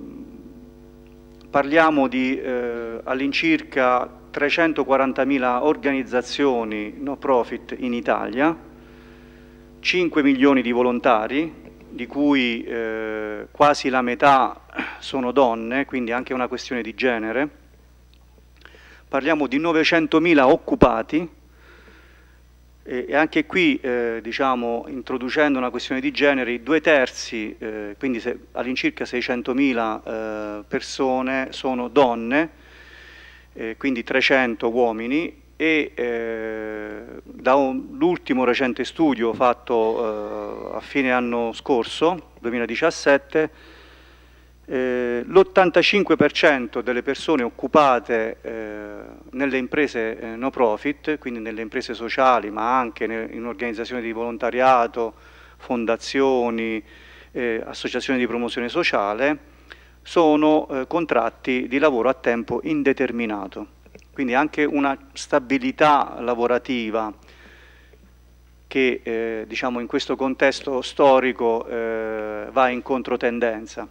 parliamo di eh, all'incirca trecentoquarantamila organizzazioni no profit in Italia, cinque milioni di volontari, di cui eh, quasi la metà sono donne, quindi anche una questione di genere. Parliamo di novecentomila occupati e, e anche qui, eh, diciamo, introducendo una questione di genere, i due terzi, eh, quindi all'incirca seicentomila eh, persone sono donne, eh, quindi trecento uomini, e eh, da l'ultimo recente studio fatto eh, a fine anno scorso, duemiladiciassette, eh, l'ottantacinque per cento delle persone occupate eh, nelle imprese eh, no profit, quindi nelle imprese sociali, ma anche in organizzazioni di volontariato, fondazioni, eh, associazioni di promozione sociale, sono eh, contratti di lavoro a tempo indeterminato. Quindi anche una stabilità lavorativa che eh, diciamo in questo contesto storico eh, va in controtendenza.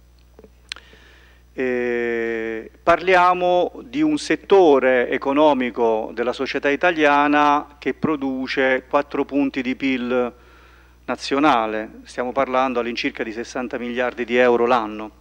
Eh, parliamo di un settore economico della società italiana che produce quattro punti di P I L nazionale, stiamo parlando all'incirca di sessanta miliardi di euro l'anno.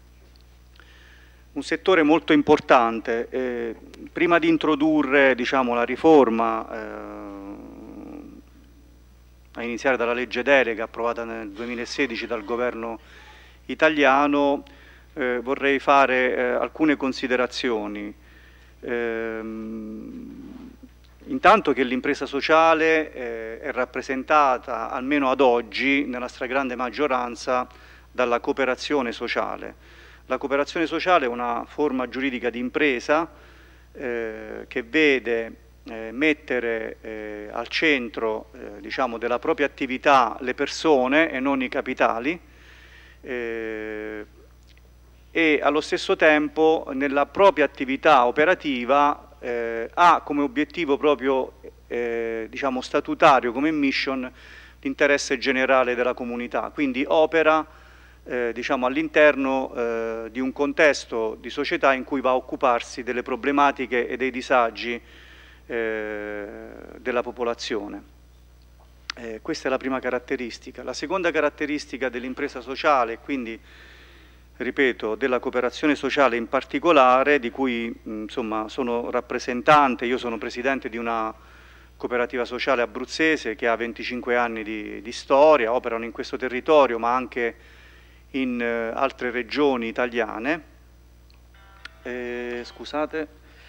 Un settore molto importante. Eh, prima di introdurre, diciamo, la riforma, eh, a iniziare dalla legge delega approvata nel duemilasedici dal governo italiano, eh, vorrei fare eh, alcune considerazioni. Eh, intanto che l'impresa sociale eh, è rappresentata, almeno ad oggi, nella stragrande maggioranza, dalla cooperazione sociale. La cooperazione sociale è una forma giuridica di impresa eh, che vede eh, mettere eh, al centro eh, diciamo, della propria attività le persone e non i capitali eh, e allo stesso tempo nella propria attività operativa eh, ha come obiettivo proprio eh, diciamo, statutario, come mission, l'interesse generale della comunità, quindi opera Eh, diciamo, all'interno eh, di un contesto di società in cui va a occuparsi delle problematiche e dei disagi eh, della popolazione. Eh, questa è la prima caratteristica. La seconda caratteristica dell'impresa sociale, quindi ripeto, della cooperazione sociale in particolare, di cui insomma sono rappresentante, io sono presidente di una cooperativa sociale abruzzese che ha venticinque anni di, di storia, operano in questo territorio ma anche in eh, altre regioni italiane. Eh, scusate,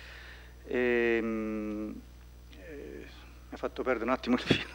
ehm, eh, mi ha fatto perdere un attimo il filo.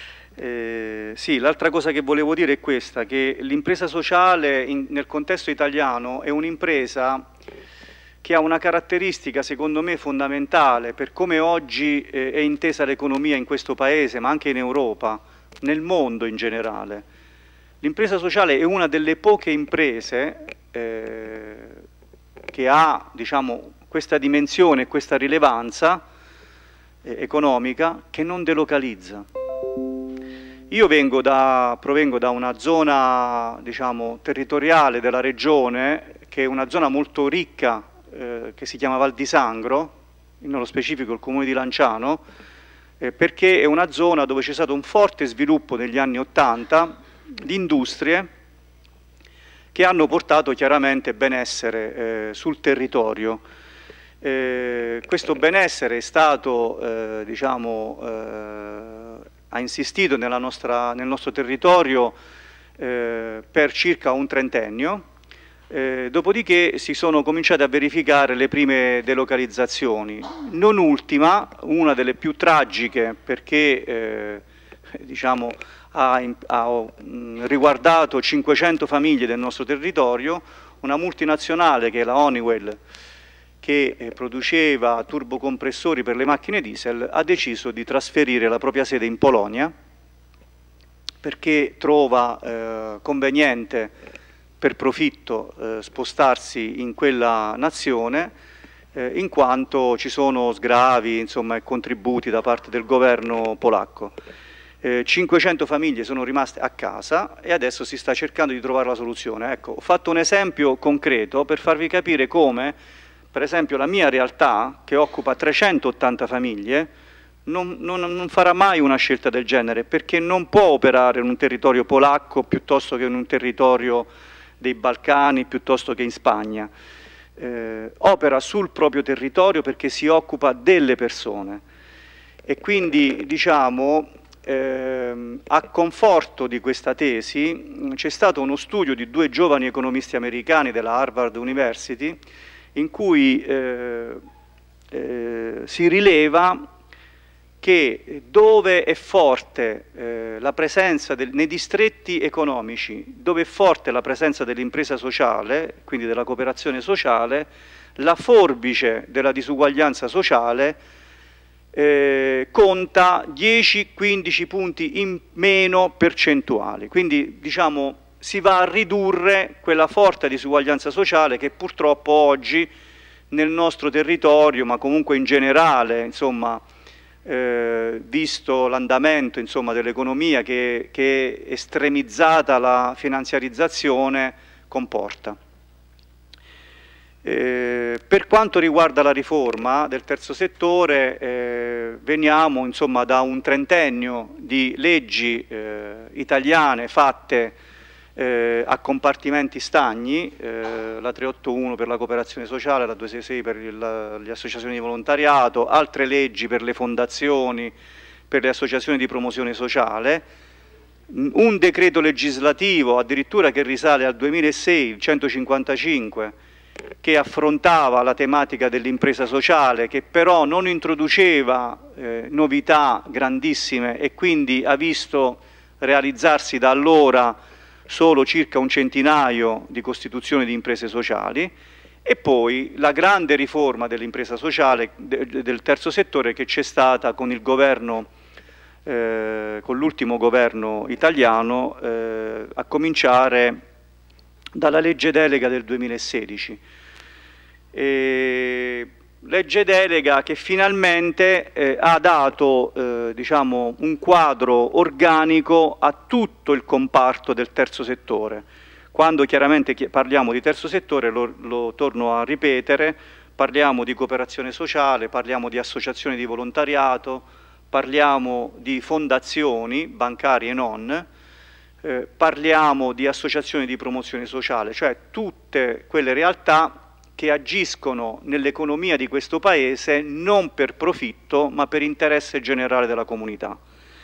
Eh, sì, l'altra cosa che volevo dire è questa, che l'impresa sociale in, nel contesto italiano è un'impresa che ha una caratteristica secondo me fondamentale per come oggi eh, è intesa l'economia in questo Paese, ma anche in Europa, nel mondo in generale. L'impresa sociale è una delle poche imprese eh, che ha, diciamo, questa dimensione e questa rilevanza eh, economica che non delocalizza. Io vengo da, provengo da una zona, diciamo, territoriale della regione, che è una zona molto ricca, eh, che si chiama Val di Sangro, nello specifico il comune di Lanciano, eh, perché è una zona dove c'è stato un forte sviluppo negli anni Ottanta di industrie che hanno portato chiaramente benessere eh, sul territorio. Eh, questo benessere è stato, eh, diciamo, eh, ha insistito nella nostra, nel nostro territorio eh, per circa un trentennio, eh, dopodiché si sono cominciate a verificare le prime delocalizzazioni, non ultima, una delle più tragiche perché eh, diciamo, ha, ha riguardato cinquecento famiglie del nostro territorio, una multinazionale che è la Honeywell, che eh, produceva turbocompressori per le macchine diesel, ha deciso di trasferire la propria sede in Polonia perché trova eh, conveniente per profitto eh, spostarsi in quella nazione eh, in quanto ci sono sgravi, insomma, e contributi da parte del governo polacco. Eh, cinquecento famiglie sono rimaste a casa e adesso si sta cercando di trovare la soluzione. Ecco, ho fatto un esempio concreto per farvi capire come per esempio la mia realtà, che occupa trecentottanta famiglie, non, non, non farà mai una scelta del genere, perché non può operare in un territorio polacco piuttosto che in un territorio dei Balcani, piuttosto che in Spagna. Eh, opera sul proprio territorio perché si occupa delle persone. E quindi, diciamo, eh, a conforto di questa tesi, c'è stato uno studio di due giovani economisti americani della Harvard University, in cui eh, eh, si rileva che dove è forte eh, la presenza del, nei distretti economici, dove è forte la presenza dell'impresa sociale, quindi della cooperazione sociale, la forbice della disuguaglianza sociale eh, conta dieci quindici punti in meno percentuali. Quindi, diciamo, si va a ridurre quella forte disuguaglianza sociale che purtroppo oggi nel nostro territorio, ma comunque in generale, insomma, eh, visto l'andamento dell'economia che, che è estremizzata la finanziarizzazione, comporta. Eh, per quanto riguarda la riforma del terzo settore, eh, veniamo insomma, da un trentennio di leggi eh, italiane fatte Eh, a compartimenti stagni, eh, la trecentoottantuno per la cooperazione sociale, la duecentosessantasei per il, le associazioni di volontariato, altre leggi per le fondazioni, per le associazioni di promozione sociale, un decreto legislativo addirittura che risale al duemilasei, il centocinquantacinque, che affrontava la tematica dell'impresa sociale, che però non introduceva eh, novità grandissime e quindi ha visto realizzarsi da allora solo circa un centinaio di costituzioni di imprese sociali, e poi la grande riforma dell'impresa sociale de, del terzo settore che c'è stata con il governo, eh, con l'ultimo governo italiano, eh, a cominciare dalla legge delega del duemilasedici. E, legge delega che finalmente eh, ha dato eh, diciamo, un quadro organico a tutto il comparto del terzo settore. Quando chiaramente parliamo di terzo settore, lo, lo torno a ripetere, parliamo di cooperazione sociale, parliamo di associazioni di volontariato, parliamo di fondazioni, bancarie e non, eh, parliamo di associazioni di promozione sociale, cioè tutte quelle realtà che agiscono nell'economia di questo Paese non per profitto, ma per interesse generale della comunità.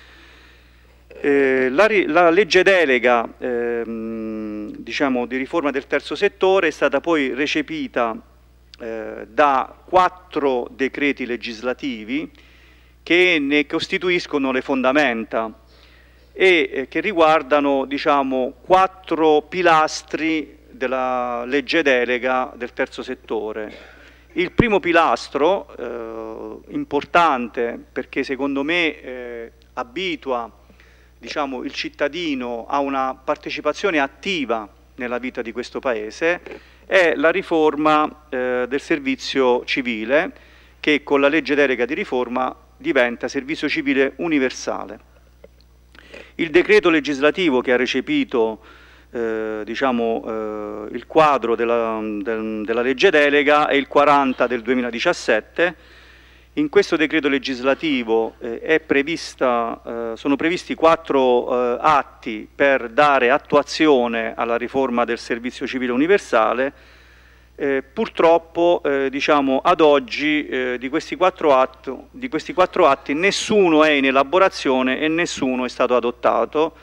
Eh, la, la legge delega ehm, diciamo, di riforma del terzo settore è stata poi recepita eh, da quattro decreti legislativi che ne costituiscono le fondamenta e eh, che riguardano diciamo, quattro pilastri della legge delega del terzo settore. Il primo pilastro, eh, importante perché secondo me eh, abitua diciamo, il cittadino a una partecipazione attiva nella vita di questo Paese, è la riforma eh, del servizio civile che con la legge delega di riforma diventa servizio civile universale. Il decreto legislativo che ha recepito Eh, diciamo, eh, il quadro della, del, della legge delega è il quaranta del duemiladiciassette. In questo decreto legislativo eh, è prevista, eh, sono previsti quattro eh, atti per dare attuazione alla riforma del servizio civile universale. Eh, purtroppo eh, diciamo, ad oggi eh, di, questi quattro atti, di questi quattro atti nessuno è in elaborazione e nessuno è stato adottato.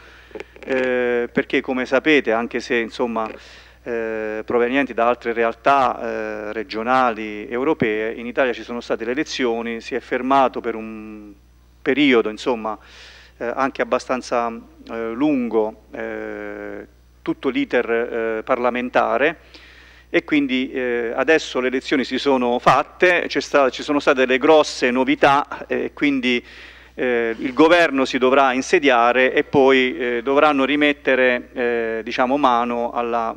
Eh, perché come sapete, anche se insomma, eh, provenienti da altre realtà eh, regionali europee, in Italia ci sono state le elezioni, si è fermato per un periodo insomma, eh, anche abbastanza eh, lungo eh, tutto l'iter eh, parlamentare e quindi eh, adesso le elezioni si sono fatte, sta, ci sono state delle grosse novità e eh, quindi Eh, il governo si dovrà insediare e poi eh, dovranno rimettere eh, diciamo, mano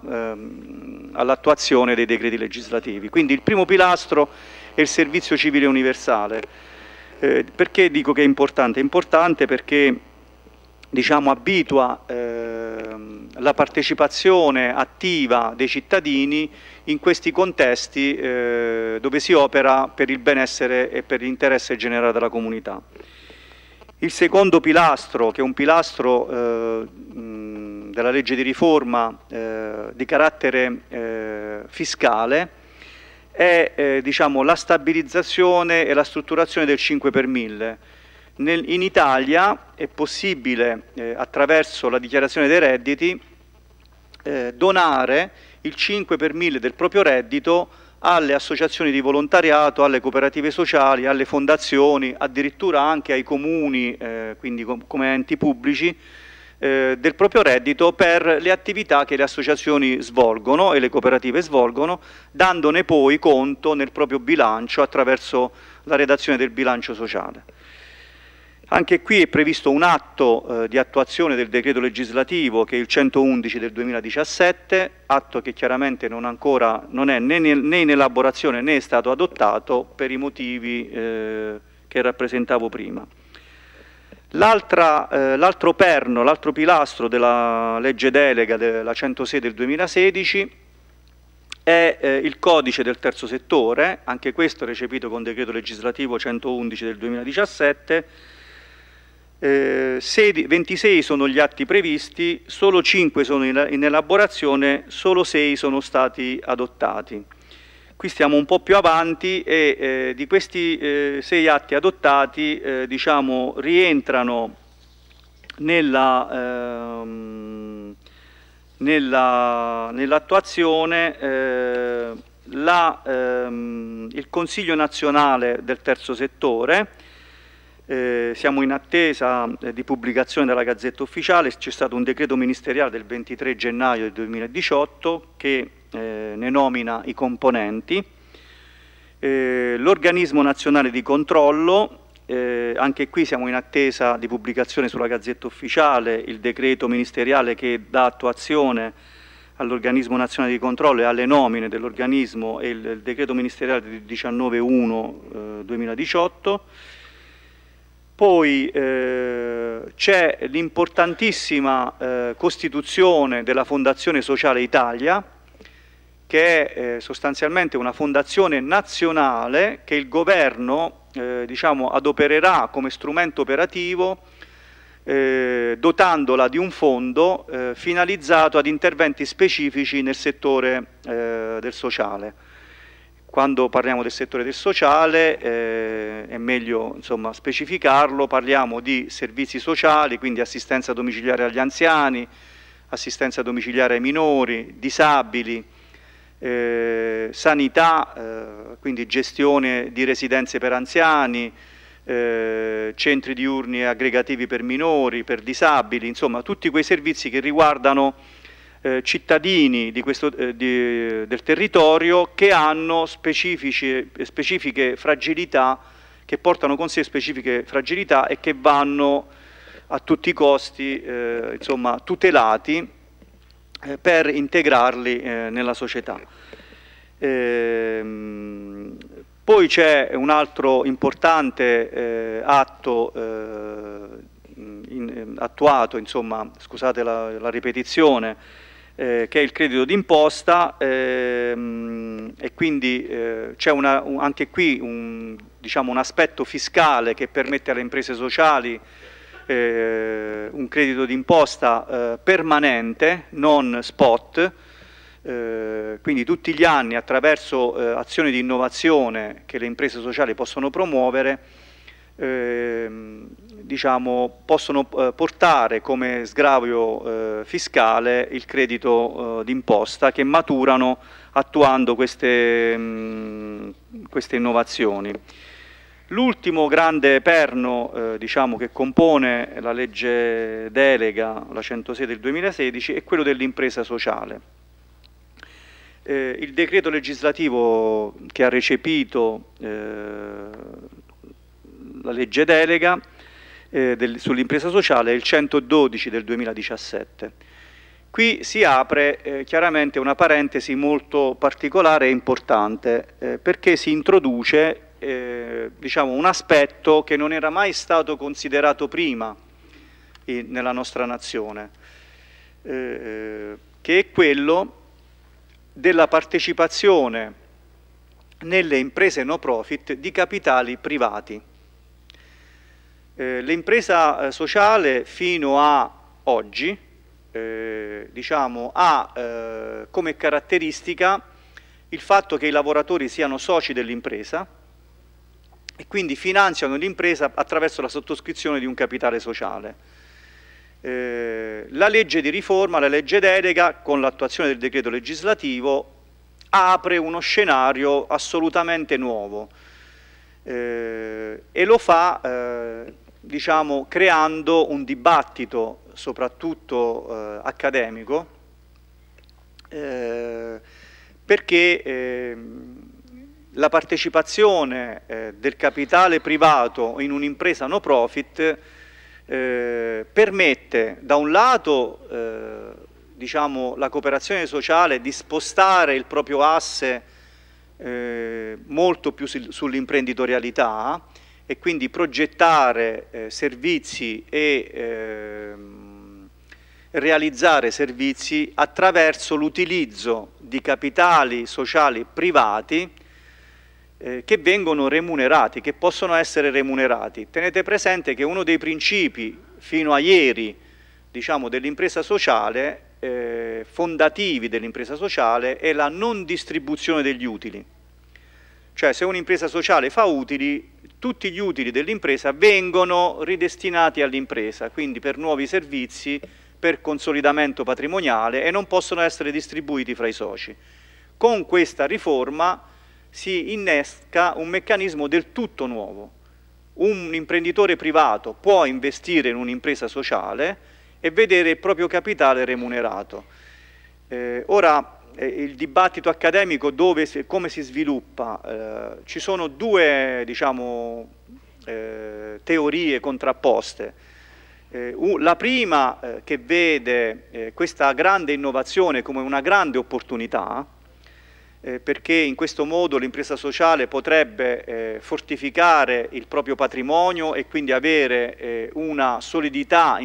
ehm, all'attuazione dei decreti legislativi. Quindi il primo pilastro è il servizio civile universale. Eh, perché dico che è importante? È importante perché diciamo, abitua eh, la partecipazione attiva dei cittadini in questi contesti eh, dove si opera per il benessere e per l'interesse generale della comunità. Il secondo pilastro, che è un pilastro eh, mh, della legge di riforma eh, di carattere eh, fiscale, è eh, diciamo, la stabilizzazione e la strutturazione del cinque per mille. Nel, in Italia è possibile, eh, attraverso la dichiarazione dei redditi, eh, donare il cinque per mille del proprio reddito alle associazioni di volontariato, alle cooperative sociali, alle fondazioni, addirittura anche ai comuni, eh, quindi com come enti pubblici, eh, del proprio reddito per le attività che le associazioni svolgono e le cooperative svolgono, dandone poi conto nel proprio bilancio attraverso la redazione del bilancio sociale. Anche qui è previsto un atto eh, di attuazione del decreto legislativo che è il centoundici del duemiladiciassette, atto che chiaramente non, ancora, non è né, né in elaborazione né è stato adottato per i motivi eh, che rappresentavo prima. L'altro eh, perno, l'altro pilastro della legge delega della centosei del duemilasedici è eh, il codice del terzo settore, anche questo recepito con decreto legislativo centoundici del duemiladiciassette. Eh, ventisei sono gli atti previsti, solo cinque sono in, in elaborazione, solo sei sono stati adottati. Qui stiamo un po' più avanti e eh, di questi eh, sei atti adottati eh, diciamo, rientrano nella, ehm, nella, nell'attuazione eh, la, ehm, il Consiglio nazionale del terzo settore. Eh, siamo in attesa eh, di pubblicazione della Gazzetta Ufficiale. C'è stato un decreto ministeriale del ventitré gennaio del duemiladiciotto che eh, ne nomina i componenti. Eh, L'organismo nazionale di controllo, eh, anche qui siamo in attesa di pubblicazione sulla Gazzetta Ufficiale il decreto ministeriale che dà attuazione all'organismo nazionale di controllo e alle nomine dell'organismo e il, il decreto ministeriale del diciannove uno duemiladiciotto. Poi eh, c'è l'importantissima eh, costituzione della Fondazione Sociale Italia, che è eh, sostanzialmente una fondazione nazionale che il governo eh, diciamo, adopererà come strumento operativo eh, dotandola di un fondo eh, finalizzato ad interventi specifici nel settore eh, del sociale. Quando parliamo del settore del sociale eh, è meglio insomma, specificarlo, parliamo di servizi sociali, quindi assistenza domiciliare agli anziani, assistenza domiciliare ai minori, disabili, eh, sanità, eh, quindi gestione di residenze per anziani, eh, centri diurni e aggregativi per minori, per disabili, insomma tutti quei servizi che riguardano eh, cittadini di questo, eh, di, del territorio che hanno specifici, specifiche fragilità, che portano con sé specifiche fragilità e che vanno a tutti i costi eh, insomma, tutelati eh, per integrarli eh, nella società. Ehm, poi c'è un altro importante eh, atto eh, in, attuato, insomma, scusate la, la ripetizione, eh, che è il credito d'imposta ehm, e quindi eh, c'è un, anche qui un, diciamo, un aspetto fiscale che permette alle imprese sociali Eh, un credito d'imposta eh, permanente, non spot, eh, quindi tutti gli anni attraverso eh, azioni di innovazione che le imprese sociali possono promuovere, eh, diciamo, possono eh, portare come sgravio eh, fiscale il credito eh, d'imposta che maturano attuando queste, mh, queste innovazioni. L'ultimo grande perno eh, diciamo, che compone la legge delega, la centosei del duemilasedici, è quello dell'impresa sociale. Eh, il decreto legislativo che ha recepito eh, la legge delega eh, sull'impresa sociale è il centododici del duemiladiciassette. Qui si apre eh, chiaramente una parentesi molto particolare e importante eh, perché si introduce Eh, diciamo, un aspetto che non era mai stato considerato prima in, nella nostra nazione, eh, che è quello della partecipazione nelle imprese no profit di capitali privati. Eh, l'impresa sociale fino a oggi eh, diciamo, ha eh, come caratteristica il fatto che i lavoratori siano soci dell'impresa e quindi finanziano l'impresa attraverso la sottoscrizione di un capitale sociale. Eh, la legge di riforma, la legge delega, con l'attuazione del decreto legislativo, apre uno scenario assolutamente nuovo eh, e lo fa eh, diciamo, creando un dibattito soprattutto eh, accademico eh, perché eh, la partecipazione eh, del capitale privato in un'impresa no profit eh, permette da un lato eh, diciamo, la cooperazione sociale di spostare il proprio asse eh, molto più sull'imprenditorialità e quindi progettare eh, servizi e eh, realizzare servizi attraverso l'utilizzo di capitali sociali privati eh, che vengono remunerati, che possono essere remunerati. Tenete presente che uno dei principi fino a ieri, diciamo, dell'impresa sociale, eh, fondativi dell'impresa sociale, è la non distribuzione degli utili. Cioè, se un'impresa sociale fa utili, tutti gli utili dell'impresa vengono ridestinati all'impresa, quindi per nuovi servizi, per consolidamento patrimoniale, e non possono essere distribuiti fra i soci. Con questa riforma si innesca un meccanismo del tutto nuovo. Un imprenditore privato può investire in un'impresa sociale e vedere il proprio capitale remunerato. Eh, ora, eh, il dibattito accademico dove, come si sviluppa? Eh, ci sono due, diciamo, eh, teorie contrapposte. Eh, la prima eh, che vede eh, questa grande innovazione come una grande opportunità, eh, perché in questo modo l'impresa sociale potrebbe eh, fortificare il proprio patrimonio e quindi avere eh, una solidità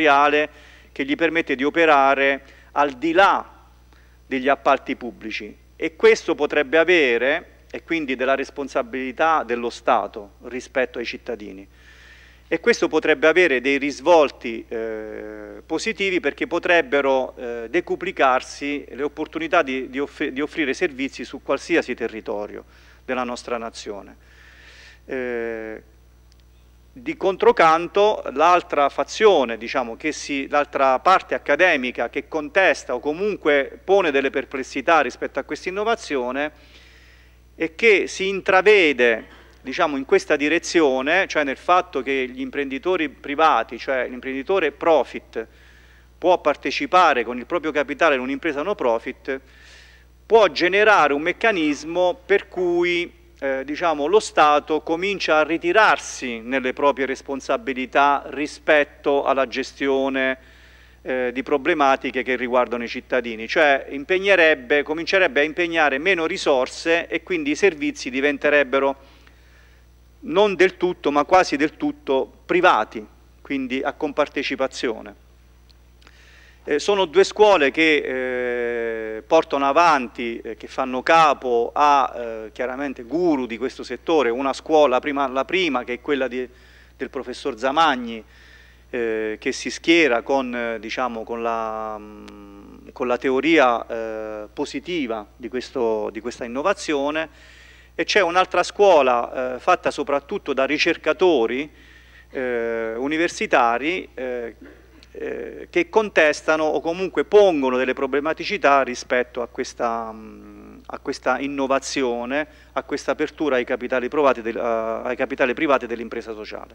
imprenditoriale che gli permette di operare al di là degli appalti pubblici. e questo potrebbe avere, e quindi della responsabilità dello Stato rispetto ai cittadini, e questo potrebbe avere dei risvolti eh, positivi, perché potrebbero eh, decuplicarsi le opportunità di, di, offri di offrire servizi su qualsiasi territorio della nostra nazione. Eh, di controcanto, l'altra fazione, diciamo, che si, l'altra parte accademica che contesta o comunque pone delle perplessità rispetto a questa innovazione è che si intravede, diciamo, in questa direzione, cioè nel fatto che gli imprenditori privati, cioè l'imprenditore profit, può partecipare con il proprio capitale in un'impresa no profit, può generare un meccanismo per cui eh, diciamo, lo Stato comincia a ritirarsi nelle proprie responsabilità rispetto alla gestione eh, di problematiche che riguardano i cittadini, cioè impegnerebbe, comincerebbe a impegnare meno risorse e quindi i servizi diventerebbero non del tutto, ma quasi del tutto privati, quindi a compartecipazione. Eh, sono due scuole che eh, portano avanti, eh, che fanno capo a eh, chiaramente guru di questo settore, una scuola, prima, la prima che è quella di, del professor Zamagni, eh, che si schiera con, eh, diciamo, con, la, mh, con la teoria eh, positiva di, questo, di questa innovazione, e c'è un'altra scuola eh, fatta soprattutto da ricercatori eh, universitari eh, eh, che contestano o comunque pongono delle problematicità rispetto a questa, mh, a questa innovazione, a questa apertura ai capitali privati, del, uh, ai capitali privati dell'impresa sociale.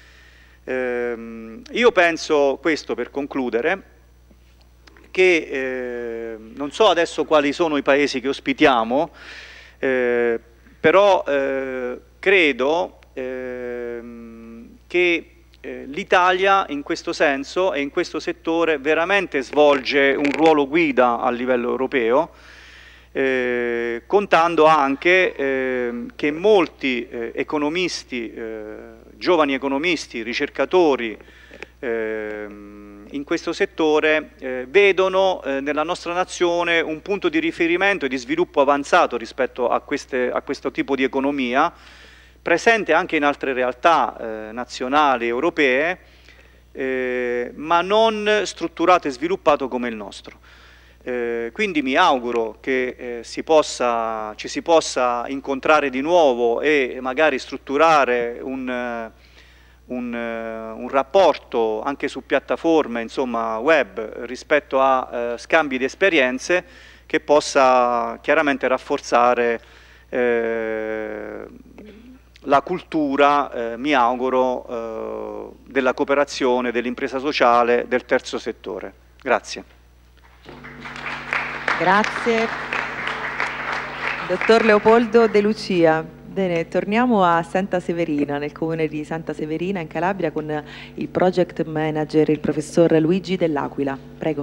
Eh, io penso, questo per concludere, che eh, non so adesso quali sono i paesi che ospitiamo, eh, però eh, credo eh, che eh, l'Italia in questo senso e in questo settore veramente svolge un ruolo guida a livello europeo, eh, contando anche eh, che molti eh, economisti, eh, giovani economisti, ricercatori eh, in questo settore eh, vedono eh, nella nostra nazione un punto di riferimento e di sviluppo avanzato rispetto a, queste, a questo tipo di economia, presente anche in altre realtà eh, nazionali, europee, eh, ma non strutturato e sviluppato come il nostro. Eh, quindi mi auguro che eh, si possa, ci si possa incontrare di nuovo e magari strutturare un... Un, un rapporto anche su piattaforme, insomma, web rispetto a eh, scambi di esperienze che possa chiaramente rafforzare eh, la cultura, eh, mi auguro, eh, della cooperazione, dell'impresa sociale, del terzo settore. Grazie. Grazie. Dottor Leopoldo De Lucia. Bene, torniamo a Santa Severina, nel comune di Santa Severina in Calabria, con il project manager, il professor Luigi Dell'Aquila. Prego.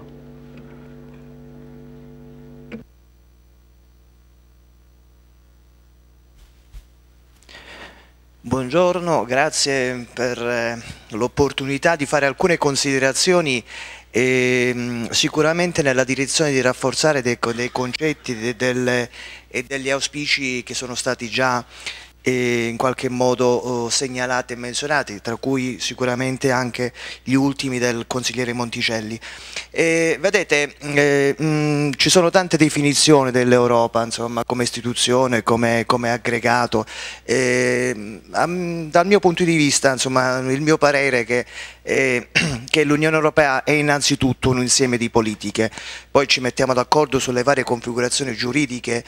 Buongiorno, grazie per eh, l'opportunità di fare alcune considerazioni e, sicuramente nella direzione di rafforzare dei, dei concetti de, del, e degli auspici che sono stati già eh, in qualche modo oh, segnalati e menzionati, tra cui sicuramente anche gli ultimi del consigliere Monticelli. E, vedete, eh, mh, ci sono tante definizioni dell'Europa, insomma, come istituzione, come, come aggregato. E, um, dal mio punto di vista, insomma, il mio parere è che, eh, che l'Unione Europea è innanzitutto un insieme di politiche, poi ci mettiamo d'accordo sulle varie configurazioni giuridiche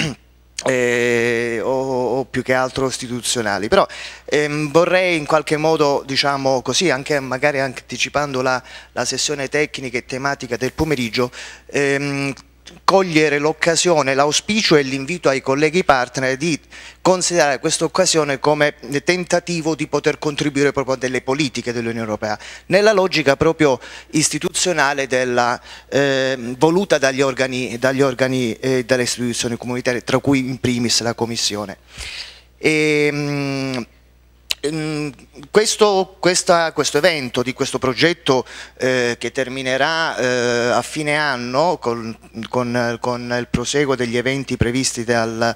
Eh, o, o più che altro istituzionali, però ehm, vorrei in qualche modo, diciamo così, anche magari anticipando la, la sessione tecnica e tematica del pomeriggio, ehm, cogliere l'occasione, l'auspicio e l'invito ai colleghi partner di considerare questa occasione come tentativo di poter contribuire proprio a delle politiche dell'Unione Europea, nella logica proprio istituzionale della, eh, voluta dagli organi, dagli organi e dalle istituzioni comunitarie, tra cui in primis la Commissione. E, mh, Questo, questa, questo evento di questo progetto eh, che terminerà eh, a fine anno con, con, con il proseguo degli eventi previsti dal,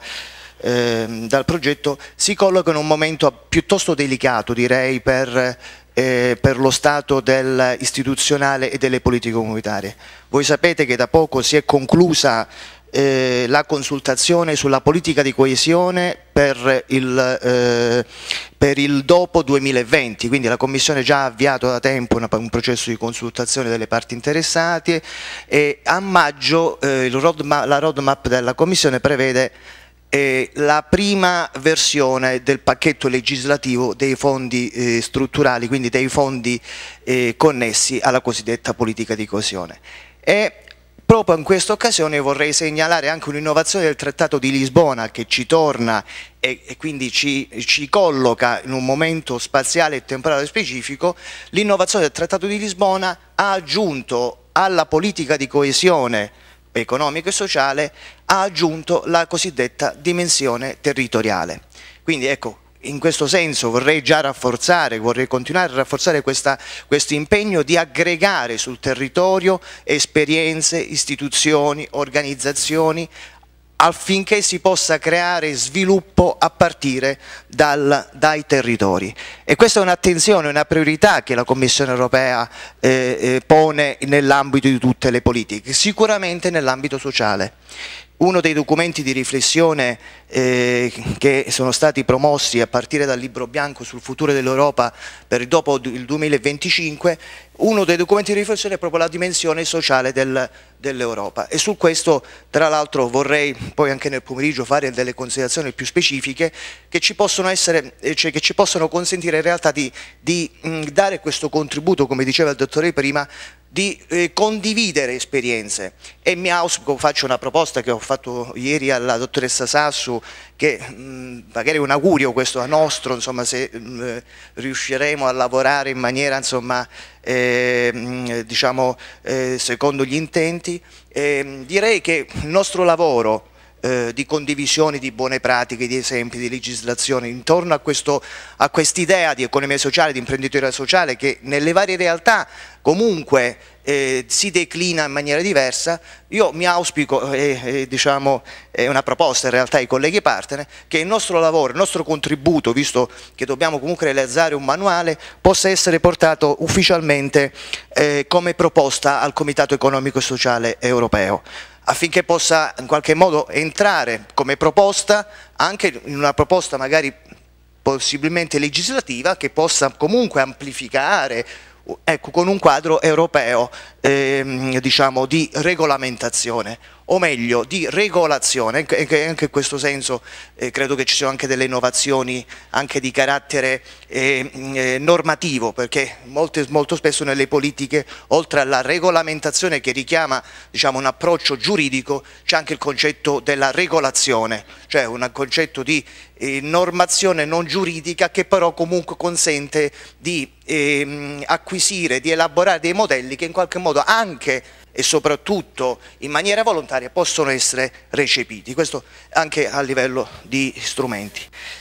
eh, dal progetto si colloca in un momento piuttosto delicato, direi, per, eh, per lo stato del istituzionale e delle politiche comunitarie. Voi sapete che da poco si è conclusa Eh, la consultazione sulla politica di coesione per il, eh, per il dopo duemilaventi, quindi la Commissione già ha avviato da tempo una, un processo di consultazione delle parti interessate e a maggio eh, il roadmap, la roadmap della Commissione prevede eh, la prima versione del pacchetto legislativo dei fondi eh, strutturali, quindi dei fondi eh, connessi alla cosiddetta politica di coesione. E proprio in questa occasione vorrei segnalare anche un'innovazione del Trattato di Lisbona che ci torna e, e quindi ci, ci colloca in un momento spaziale e temporale specifico. L'innovazione del Trattato di Lisbona ha aggiunto alla politica di coesione economica e sociale, ha aggiunto la cosiddetta dimensione territoriale. Quindi ecco, in questo senso vorrei già rafforzare, vorrei continuare a rafforzare questo impegno di aggregare sul territorio esperienze, istituzioni, organizzazioni, affinché si possa creare sviluppo a partire dal, dai territori. E questa è un'attenzione, una priorità che la Commissione europea eh, eh, pone nell'ambito di tutte le politiche, sicuramente nell'ambito sociale. Uno dei documenti di riflessione eh, che sono stati promossi a partire dal libro bianco sul futuro dell'Europa per il dopo il duemilaventicinque, uno dei documenti di riflessione è proprio la dimensione sociale del, dell'Europa, e su questo tra l'altro vorrei poi anche nel pomeriggio fare delle considerazioni più specifiche che ci possono, essere, cioè che ci possono consentire in realtà di, di mh, dare questo contributo, come diceva il dottore prima, di eh, condividere esperienze. E mi auspico, faccio una proposta che ho fatto ieri alla dottoressa Sassu, che mh, magari è un augurio questo a nostro, insomma, se mh, riusciremo a lavorare in maniera, insomma, eh, mh, diciamo, eh, secondo gli intenti, eh, direi che il nostro lavoro Eh, di condivisione di buone pratiche, di esempi, di legislazione intorno a, questo, a quest'idea di economia sociale, di imprenditoria sociale che nelle varie realtà comunque eh, si declina in maniera diversa. Io mi auspico, eh, eh, diciamo, è una proposta in realtà ai colleghi partner, che il nostro lavoro, il nostro contributo, visto che dobbiamo comunque realizzare un manuale, possa essere portato ufficialmente eh, come proposta al Comitato Economico e Sociale Europeo, affinché possa in qualche modo entrare come proposta anche in una proposta magari possibilmente legislativa che possa comunque amplificare, ecco, con un quadro europeo ehm, diciamo di regolamentazione, o meglio di regolazione. Anche in questo senso eh, credo che ci siano anche delle innovazioni anche di carattere eh, eh, normativo, perché molte, molto spesso nelle politiche, oltre alla regolamentazione che richiama, diciamo, un approccio giuridico, c'è anche il concetto della regolazione, cioè un concetto di eh, normazione non giuridica che però comunque consente di eh, acquisire, di elaborare dei modelli che in qualche modo anche e soprattutto in maniera volontaria possono essere recepiti, questo anche a livello di strumenti.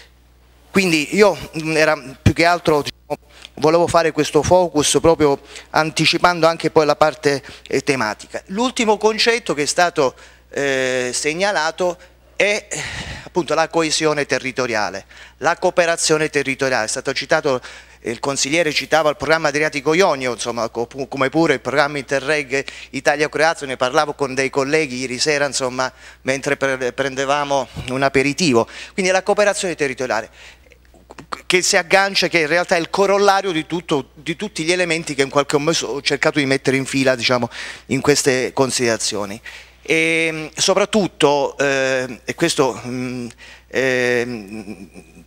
Quindi io era più che altro, diciamo, volevo fare questo focus proprio anticipando anche poi la parte eh, tematica. L'ultimo concetto che è stato eh, segnalato è appunto la coesione territoriale, la cooperazione territoriale. È stato citato, il consigliere citava il programma Adriatico-Ionio, insomma, come pure il programma Interreg Italia-Croazia, ne parlavo con dei colleghi ieri sera, insomma, mentre prendevamo un aperitivo. Quindi la cooperazione territoriale, che si aggancia, che in realtà è il corollario di, tutto, di tutti gli elementi che in qualche modo ho cercato di mettere in fila, diciamo, in queste considerazioni. E soprattutto, eh, e questo mh, eh,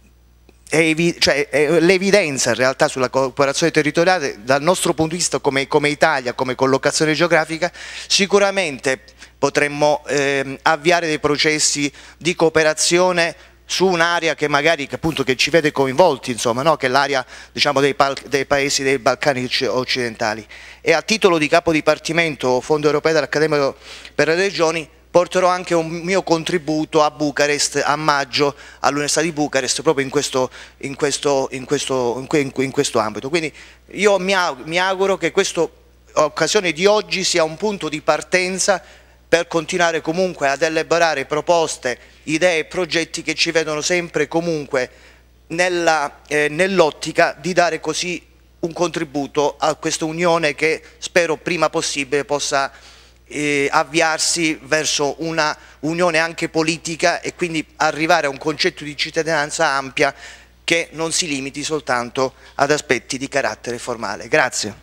è, cioè, è l'evidenza in realtà sulla cooperazione territoriale dal nostro punto di vista come, come Italia, come collocazione geografica, sicuramente potremmo eh, avviare dei processi di cooperazione su un'area che magari che appunto che ci vede coinvolti, insomma, no? Che è l'area, diciamo, dei, dei paesi dei Balcani occidentali. E a titolo di capo dipartimento Fondo Europeo dell'Accademia per le Regioni porterò anche un mio contributo a Bucarest a maggio all'Università di Bucarest proprio in questo, in questo, in questo, in in questo ambito. Quindi io mi auguro che questa occasione di oggi sia un punto di partenza per continuare comunque ad elaborare proposte, idee e progetti che ci vedono sempre comunque eh, nell'ottica di dare così un contributo a questa unione che spero prima possibile possa eh, avviarsi verso una unione anche politica e quindi arrivare a un concetto di cittadinanza ampia che non si limiti soltanto ad aspetti di carattere formale. Grazie.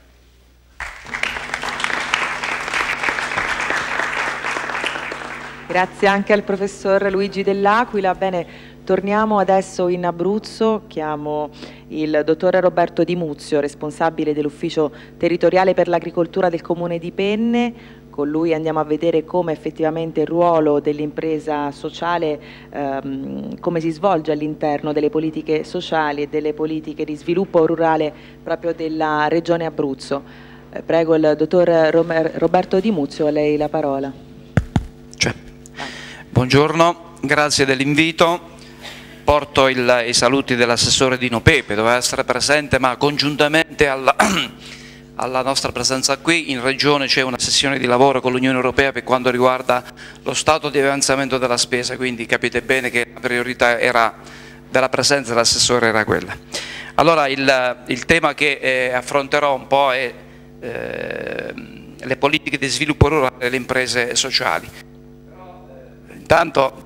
Grazie anche al professor Luigi Dell'Aquila. Bene, torniamo adesso in Abruzzo. Chiamo il dottore Roberto Di Muzio, responsabile dell'ufficio territoriale per l'agricoltura del comune di Penne. Con lui andiamo a vedere come effettivamente il ruolo dell'impresa sociale, ehm, come si svolge all'interno delle politiche sociali e delle politiche di sviluppo rurale proprio della regione Abruzzo. Eh, prego il dottor Roberto Di Muzio, a lei la parola. Cioè. Buongiorno, grazie dell'invito. Porto il, i saluti dell'assessore Dino Pepe, doveva essere presente, ma congiuntamente alla, alla nostra presenza qui in Regione c'è una sessione di lavoro con l'Unione Europea per quanto riguarda lo stato di avanzamento della spesa, quindi capite bene che la priorità era della presenza dell'assessore era quella. Allora il, il tema che eh, affronterò un po' è eh, le politiche di sviluppo rurale e le imprese sociali. Intanto,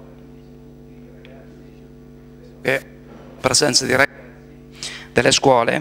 eh, presenza diretta delle scuole,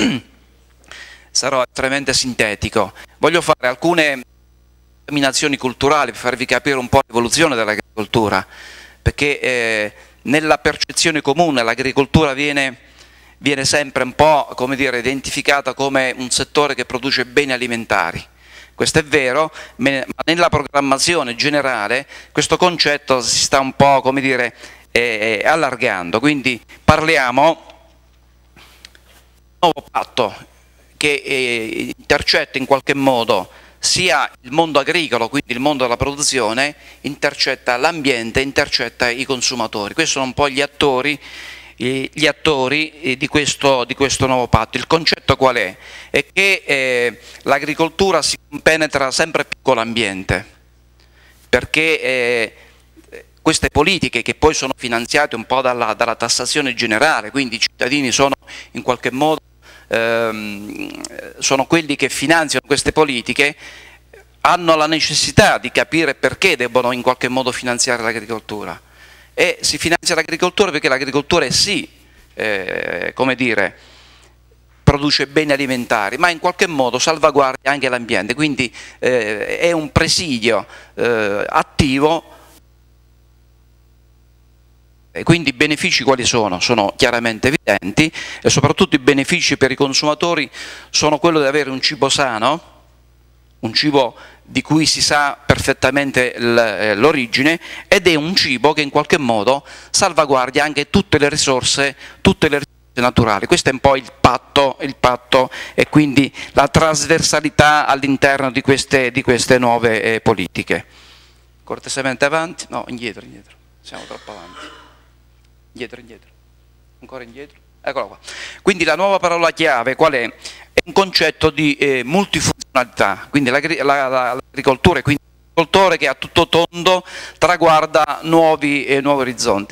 sarò estremamente sintetico. Voglio fare alcune nominazioni culturali per farvi capire un po' l'evoluzione dell'agricoltura, perché eh, nella percezione comune l'agricoltura viene, viene sempre un po', come dire, identificata come un settore che produce beni alimentari. Questo è vero, ma nella programmazione generale questo concetto si sta un po', come dire, eh, allargando. Quindi parliamo di un nuovo patto che eh, intercetta in qualche modo sia il mondo agricolo, quindi il mondo della produzione, intercetta l'ambiente, intercetta i consumatori. Questi sono un po' gli attori gli attori di questo, di questo nuovo patto. Il concetto qual è? È che eh, l'agricoltura si penetra sempre più con l'ambiente, perché eh, queste politiche che poi sono finanziate un po' dalla, dalla tassazione generale, quindi i cittadini sono in qualche modo ehm, sono quelli che finanziano queste politiche, hanno la necessità di capire perché debbono in qualche modo finanziare l'agricoltura. E si finanzia l'agricoltura perché l'agricoltura è sì, eh, come dire, produce beni alimentari, ma in qualche modo salvaguardia anche l'ambiente, quindi eh, è un presidio eh, attivo. E quindi i benefici quali sono? Sono chiaramente evidenti e soprattutto i benefici per i consumatori sono quello di avere un cibo sano, un cibo di cui si sa perfettamente l'origine, ed è un cibo che in qualche modo salvaguardia anche tutte le risorse, tutte le risorse naturali. Questo è un po' il patto, il patto e quindi la trasversalità all'interno di queste, di queste nuove eh, politiche. Cortesemente avanti, no, indietro, indietro, siamo troppo avanti, indietro, indietro, ancora indietro, eccola qua. Quindi la nuova parola chiave qual è? È un concetto di eh, multifunzionalità, quindi l'agricoltura è quindi un agricoltore che a tutto tondo traguarda nuovi, eh, nuovi orizzonti.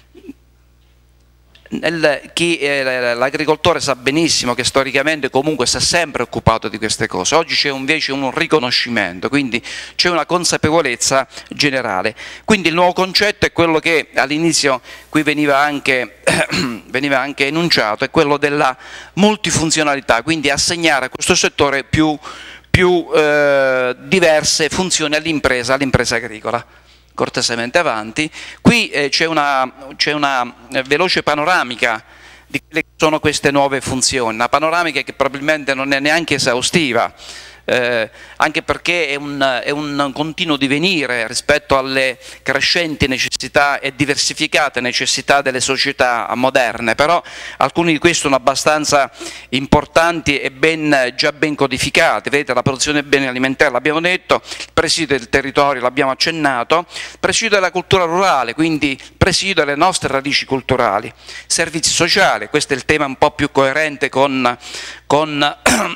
Eh, l'agricoltore sa benissimo che storicamente comunque si è sempre occupato di queste cose, oggi c'è invece un riconoscimento, quindi c'è una consapevolezza generale. Quindi il nuovo concetto è quello che all'inizio qui veniva anche, veniva anche enunciato, è quello della multifunzionalità, quindi assegnare a questo settore più, più eh, diverse funzioni all'impresa, all'impresa agricola. Cortesemente avanti. Qui eh, c'è una, c'è una eh, veloce panoramica di quelle che sono queste nuove funzioni, una panoramica che probabilmente non è neanche esaustiva, eh, anche perché è un, è un continuo divenire rispetto alle crescenti necessità e diversificate necessità delle società moderne, però alcuni di questi sono abbastanza importanti e ben, già ben codificati. Vedete, la produzione dei beni alimentari l'abbiamo detto, il presidio del territorio l'abbiamo accennato, il presidio della cultura rurale, quindi il presidio delle nostre radici culturali, servizi sociali, questo è il tema un po' più coerente con, con,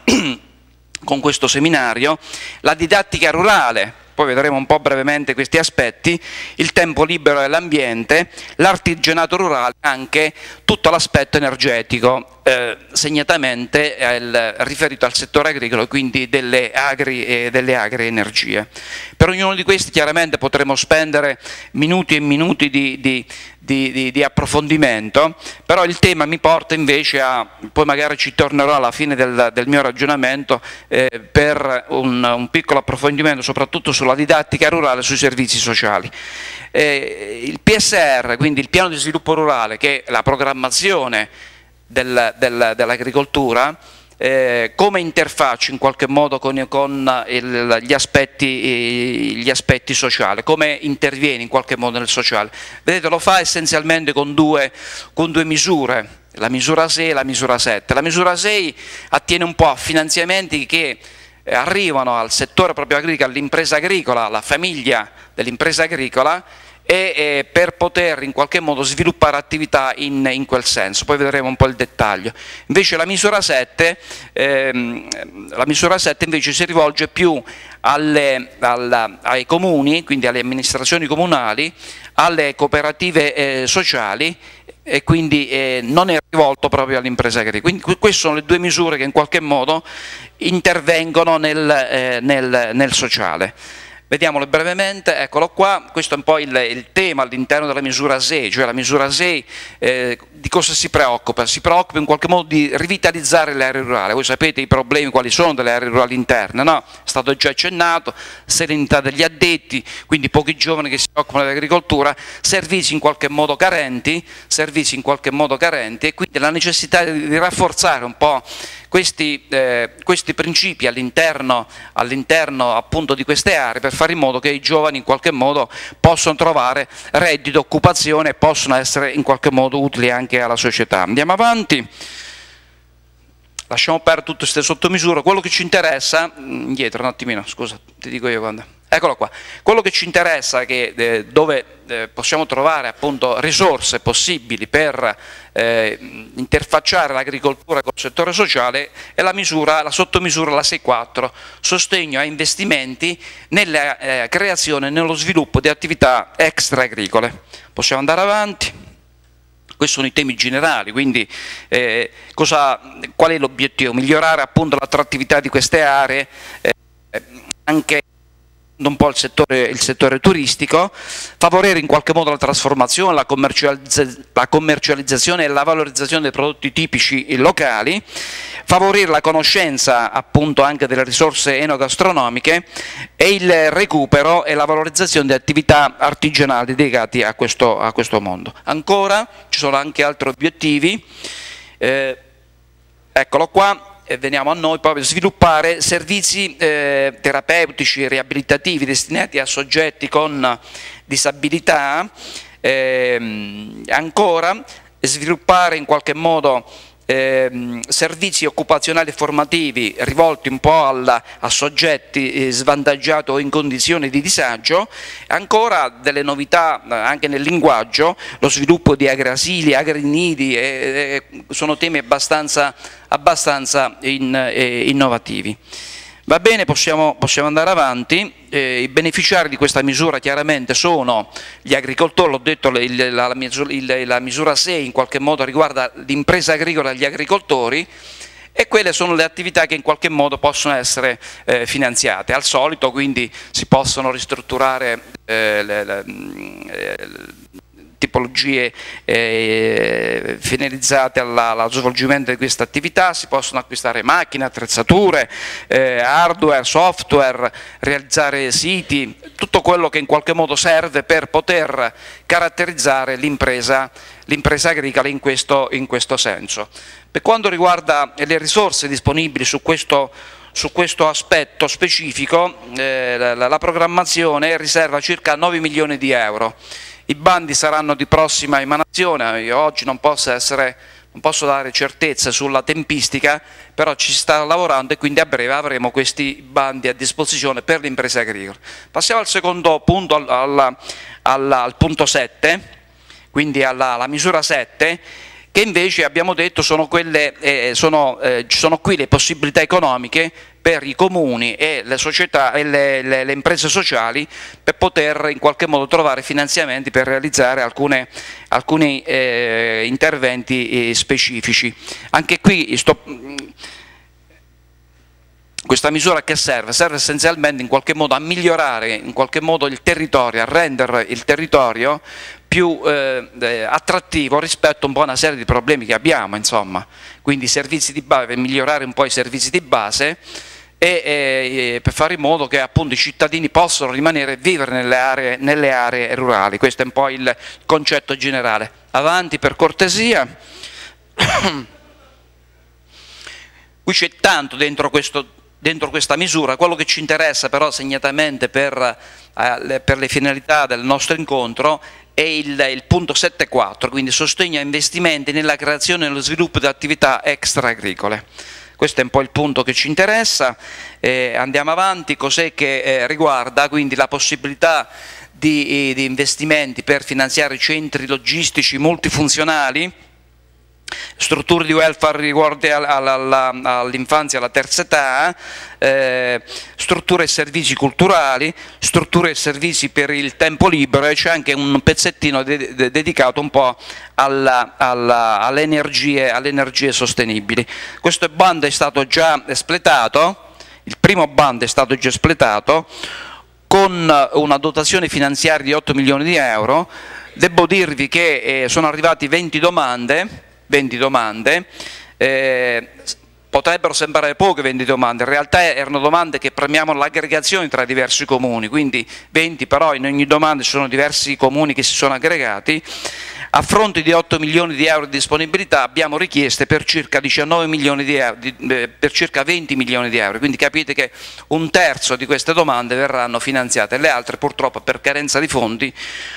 con questo seminario, la didattica rurale, poi vedremo un po' brevemente questi aspetti, il tempo libero e l'ambiente, l'artigianato rurale, anche tutto l'aspetto energetico, eh, segnatamente il, riferito al settore agricolo, quindi delle agri e delle agri-energie. Per ognuno di questi chiaramente potremo spendere minuti e minuti di, di, di, di, di approfondimento, però il tema mi porta invece a, poi magari ci tornerò alla fine del, del mio ragionamento, eh, per un, un piccolo approfondimento soprattutto sulla didattica rurale e sui servizi sociali. Eh, il P S R, quindi il piano di sviluppo rurale, che è la programmazione del, del, dell'agricoltura, eh, come interfaccia in qualche modo con, con il, gli, aspetti, gli aspetti sociali, come interviene in qualche modo nel sociale. Vedete, lo fa essenzialmente con due, con due misure, la misura sei e la misura sette. La misura sei attiene un po' a finanziamenti che arrivano al settore proprio agricolo, all'impresa agricola, alla famiglia dell'impresa agricola, e eh, per poter in qualche modo sviluppare attività in, in quel senso. Poi vedremo un po' il dettaglio. Invece la misura sette, ehm, la misura sette invece si rivolge più alle, alla, ai comuni, quindi alle amministrazioni comunali, alle cooperative eh, sociali, e quindi eh, non è rivolto proprio all'impresa agricola. Quindi queste sono le due misure che in qualche modo intervengono nel, eh, nel, nel sociale. Vediamolo brevemente, eccolo qua, questo è un po' il, il tema all'interno della misura sei, cioè la misura sei eh, di cosa si preoccupa? Si preoccupa in qualche modo di rivitalizzare le aree rurali. Voi sapete i problemi quali sono delle aree rurali interne, no? È stato già accennato, serenità degli addetti, quindi pochi giovani che si occupano dell'agricoltura, servizi in qualche modo carenti, servizi in qualche modo carenti, e quindi la necessità di rafforzare un po' questi, eh, questi principi all'interno all'interno appunto di queste aree, per fare in modo che i giovani in qualche modo possano trovare reddito, occupazione e possano essere in qualche modo utili anche alla società. Andiamo avanti, lasciamo perdere tutte queste sottomisure. Quello che ci interessa, indietro un attimino, scusa, ti dico io quando. Eccolo qua, quello che ci interessa, che, eh, dove eh, possiamo trovare appunto risorse possibili per eh, interfacciare l'agricoltura col settore sociale, è la misura, la sottomisura, la sei quattro, sostegno a investimenti nella eh, creazione e nello sviluppo di attività extra agricole. Possiamo andare avanti. Questi sono i temi generali, quindi eh, cosa, qual è l'obiettivo? Migliorare appunto l'attrattività di queste aree, eh, anche un po' il settore, il settore turistico, favorire in qualche modo la trasformazione, la, commercializza, la commercializzazione e la valorizzazione dei prodotti tipici locali, favorire la conoscenza appunto anche delle risorse enogastronomiche e il recupero e la valorizzazione di attività artigianali dedicate a questo, a questo mondo. Ancora ci sono anche altri obiettivi, eh, eccolo qua. E veniamo a noi proprio a sviluppare servizi eh, terapeutici e riabilitativi destinati a soggetti con disabilità, eh, ancora sviluppare in qualche modo eh, servizi occupazionali e formativi rivolti un po' alla, a soggetti eh, svantaggiati o in condizioni di disagio, ancora delle novità eh, anche nel linguaggio, lo sviluppo di agri-asili, agri-nidi, eh, eh, sono temi abbastanza, abbastanza in, eh, innovativi. Va bene, possiamo, possiamo andare avanti. Eh, I beneficiari di questa misura chiaramente sono gli agricoltori, l'ho detto, il, la, la, il, la misura sei in qualche modo riguarda l'impresa agricola e gli agricoltori, e quelle sono le attività che in qualche modo possono essere eh, finanziate. Al solito quindi si possono ristrutturare eh, le, le, le, tipologie eh, finalizzate alla, allo svolgimento di questa attività, si possono acquistare macchine, attrezzature, eh, hardware, software, realizzare siti, tutto quello che in qualche modo serve per poter caratterizzare l'impresa l'impresa agricola in questo, in questo senso. Per quanto riguarda le risorse disponibili su questo, su questo aspetto specifico eh, la, la programmazione riserva circa nove milioni di euro. I bandi saranno di prossima emanazione, io oggi non posso, essere, non posso dare certezze sulla tempistica, però ci si sta lavorando e quindi a breve avremo questi bandi a disposizione per le imprese agricole. Passiamo al secondo punto, al, al, al, al punto sette, quindi alla, alla misura sette, che invece abbiamo detto sono, quelle, eh, sono, eh, ci sono qui le possibilità economiche per i comuni e le società e le, le, le imprese sociali per poter in qualche modo trovare finanziamenti per realizzare alcune, alcuni eh, interventi eh, specifici. Anche qui sto, questa misura che serve? Serve essenzialmente in qualche modo a migliorare in qualche modo il territorio, a rendere il territorio più eh, attrattivo rispetto a un po' a una serie di problemi che abbiamo, insomma. Quindi servizi di base, per migliorare un po' i servizi di base e eh, per fare in modo che appunto i cittadini possano rimanere e vivere nelle aree, nelle aree rurali. Questo è un po' il concetto generale. Avanti per cortesia. Qui c'è tanto dentro questo dentro questa misura. Quello che ci interessa però segnatamente per, eh, le, per le finalità del nostro incontro è il, il punto sette punto quattro, quindi sostegno a investimenti nella creazione e nello sviluppo di attività extra-agricole. Questo è un po' il punto che ci interessa. Eh, andiamo avanti. Cos'è che eh, riguarda quindi la possibilità di, di investimenti per finanziare centri logistici multifunzionali, strutture di welfare riguardo all'infanzia e alla terza età, eh, strutture e servizi culturali, strutture e servizi per il tempo libero, e c'è anche un pezzettino de de dedicato un po' alla, alla, alle, energie, alle energie sostenibili. Questo bando è stato già espletato, il primo bando è stato già espletato con una dotazione finanziaria di otto milioni di euro. Devo dirvi che eh, sono arrivati venti domande, venti domande, eh, potrebbero sembrare poche venti domande, in realtà erano domande che premiavano l'aggregazione tra diversi comuni, quindi venti, però in ogni domanda ci sono diversi comuni che si sono aggregati. A fronte di otto milioni di euro di disponibilità abbiamo richieste per circa diciannove milioni di euro, di, eh, per circa venti milioni di euro, quindi capite che un terzo di queste domande verranno finanziate, le altre purtroppo per carenza di fondi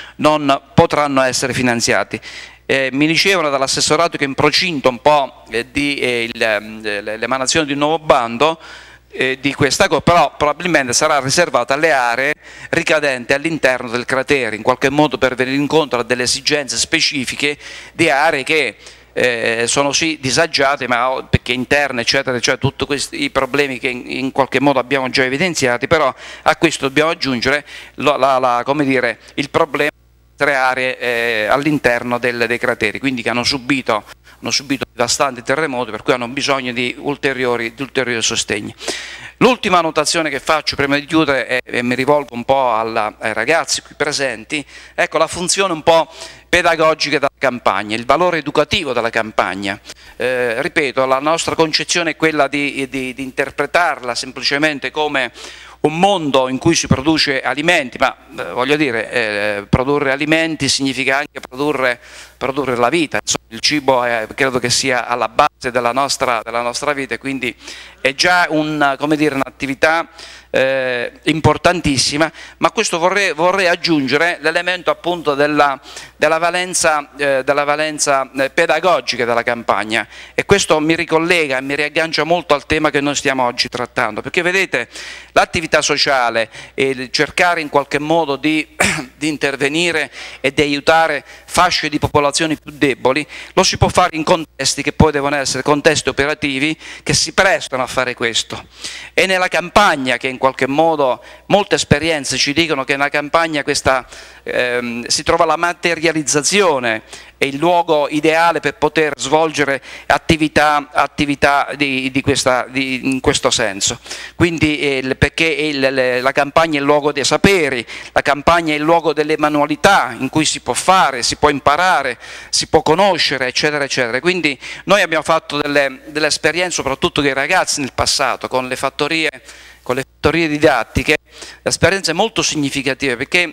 non potranno essere finanziati. Eh, mi dicevano dall'assessorato che è in procinto un po' eh, di eh, l'emanazione di un nuovo bando eh, di questa cosa, però probabilmente sarà riservata alle aree ricadenti all'interno del cratere, in qualche modo per venire incontro a delle esigenze specifiche di aree che eh, sono sì disagiate, ma perché interne, eccetera, cioè tutti questi i problemi che in, in qualche modo abbiamo già evidenziati, però a questo dobbiamo aggiungere la, la, la, come dire, il problema tre aree eh, all'interno dei crateri, quindi che hanno subito, hanno subito devastanti terremoti, per cui hanno bisogno di ulteriori, di ulteriori sostegni. L'ultima annotazione che faccio prima di chiudere, è, e mi rivolgo un po' alla, ai ragazzi qui presenti, ecco la funzione un po' pedagogica della campagna, il valore educativo della campagna. Eh, ripeto, la nostra concezione è quella di, di, di interpretarla semplicemente come un mondo in cui si produce alimenti, ma eh, voglio dire, eh, produrre alimenti significa anche produrre, produrre la vita. Insomma, il cibo è, credo che sia alla base della nostra, della nostra vita, e quindi è già un, come dire, un'attività eh, importantissima, ma questo vorrei, vorrei aggiungere l'elemento appunto della, della valenza, eh, della valenza eh, pedagogica della campagna, e questo mi ricollega e mi riaggancia molto al tema che noi stiamo oggi trattando, perché vedete l'attività sociale e cercare in qualche modo di, di intervenire e di aiutare fasce di popolazioni più deboli lo si può fare in contesti che poi devono essere contesti operativi che si prestano a fare questo. E nella campagna, che in qualche modo molte esperienze ci dicono che nella campagna questa, ehm, si trova la materializzazione, è il luogo ideale per poter svolgere attività, attività di, di questa, di, in questo senso. Quindi eh, perché il, la campagna è il luogo dei saperi, la campagna è il luogo delle manualità in cui si può fare, si può imparare, si può conoscere, eccetera, eccetera. Quindi noi abbiamo fatto delle, delle esperienze, soprattutto dei ragazzi nel passato, con le fattorie, con le fattorie didattiche, esperienze molto significative, perché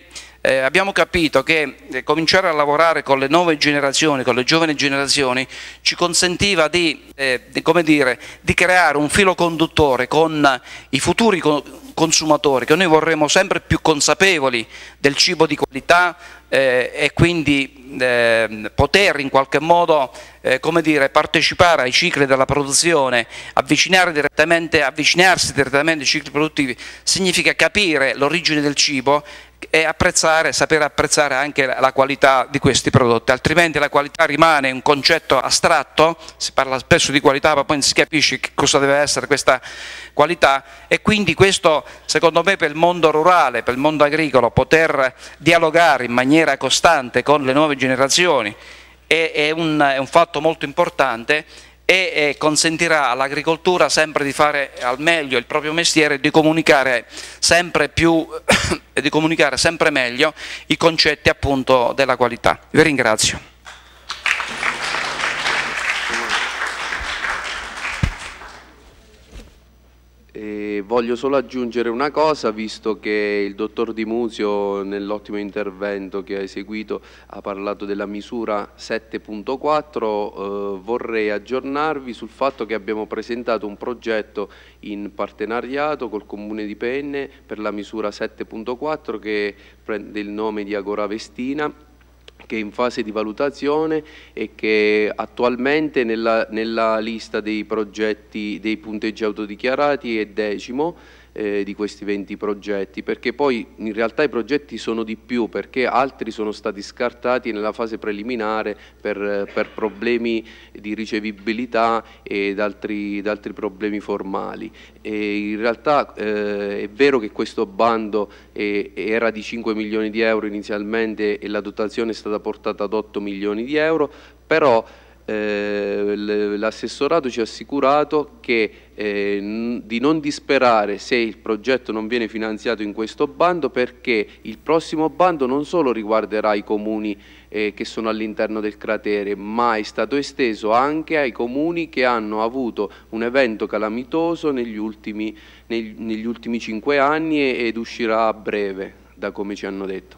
eh, abbiamo capito che eh, cominciare a lavorare con le nuove generazioni, con le giovani generazioni, ci consentiva di, eh, di, come dire, di creare un filo conduttore con i futuri consumatori, che noi vorremmo sempre più consapevoli del cibo di qualità, eh, e quindi eh, poter in qualche modo eh, come dire, partecipare ai cicli della produzione, avvicinare direttamente, avvicinarsi direttamente ai cicli produttivi, significa capire l'origine del cibo e apprezzare, sapere apprezzare anche la qualità di questi prodotti, altrimenti la qualità rimane un concetto astratto, si parla spesso di qualità ma poi non si capisce che cosa deve essere questa qualità, e quindi questo secondo me per il mondo rurale, per il mondo agricolo, poter dialogare in maniera costante con le nuove generazioni è, è, un, è un fatto molto importante e eh, consentirà all'agricoltura sempre di fare al meglio il proprio mestiere e di comunicare sempre più e di comunicare sempre meglio i concetti appunto della qualità. Vi ringrazio. E voglio solo aggiungere una cosa, visto che il dottor Di Musio nell'ottimo intervento che ha eseguito ha parlato della misura sette punto quattro, eh, vorrei aggiornarvi sul fatto che abbiamo presentato un progetto in partenariato col Comune di Penne per la misura sette punto quattro che prende il nome di Agora Vestina, che è in fase di valutazione e che attualmente nella, nella lista dei progetti, dei punteggi autodichiarati è decimo eh, di questi venti progetti, perché poi in realtà i progetti sono di più, perché altri sono stati scartati nella fase preliminare per, per problemi di ricevibilità ed altri, ed altri problemi formali. E in realtà eh, è vero che questo bando eh, era di cinque milioni di euro inizialmente e la dotazione è stata portata ad otto milioni di euro, però eh, l'assessorato ci ha assicurato che eh, di non disperare se il progetto non viene finanziato in questo bando, perché il prossimo bando non solo riguarderà i comuni eh, che sono all'interno del cratere, ma è stato esteso anche ai comuni che hanno avuto un evento calamitoso negli ultimi, negli, negli ultimi cinque anni ed uscirà a breve, da come ci hanno detto.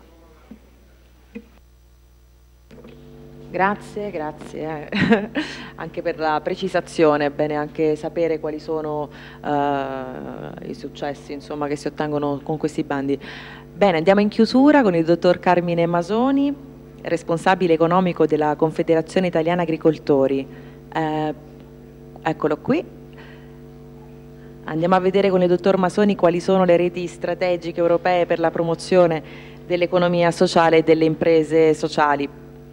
Grazie, grazie anche per la precisazione, è bene anche sapere quali sono uh, i successi insomma, che si ottengono con questi bandi. Bene, andiamo in chiusura con il dottor Carmine Masoni, responsabile economico della Confederazione Italiana Agricoltori. Eh, eccolo qui. Andiamo a vedere con il dottor Masoni quali sono le reti strategiche europee per la promozione dell'economia sociale e delle imprese sociali.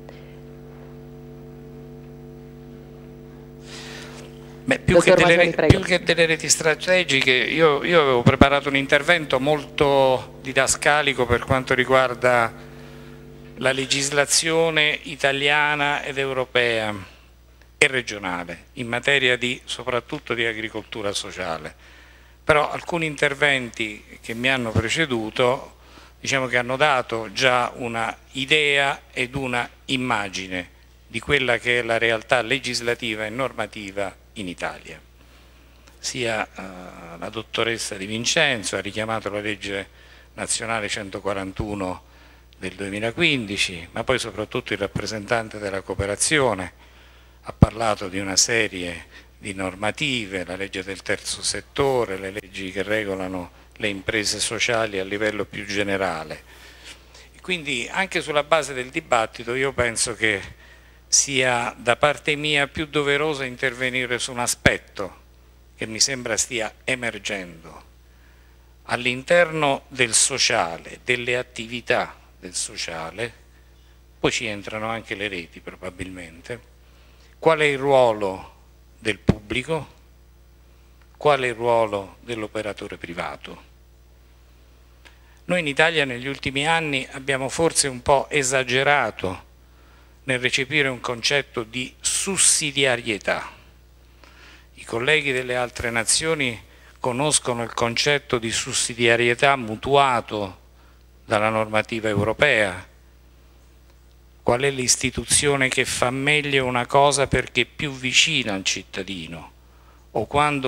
Beh, più, che delle, più che delle reti strategiche, io, io avevo preparato un intervento molto didascalico per quanto riguarda la legislazione italiana ed europea e regionale in materia di, soprattutto di agricoltura sociale. Però alcuni interventi che mi hanno preceduto, diciamo che hanno dato già una idea ed una immagine di quella che è la realtà legislativa e normativa in Italia. Sia uh, la dottoressa Di Vincenzo ha richiamato la legge nazionale centoquarantuno del duemilaquindici, ma poi soprattutto il rappresentante della cooperazione ha parlato di una serie di normative, la legge del terzo settore, le leggi che regolano le imprese sociali a livello più generale. Quindi anche sulla base del dibattito io penso che sia da parte mia più doveroso intervenire su un aspetto che mi sembra stia emergendo all'interno del sociale, delle attività del sociale, poi ci entrano anche le reti probabilmente. Qual è il ruolo del pubblico? Qual è il ruolo dell'operatore privato? Noi in Italia negli ultimi anni abbiamo forse un po' esagerato nel recepire un concetto di sussidiarietà. I colleghi delle altre nazioni conoscono il concetto di sussidiarietà mutuato dalla normativa europea. Qual è l'istituzione che fa meglio una cosa perché è più vicina al cittadino, o quando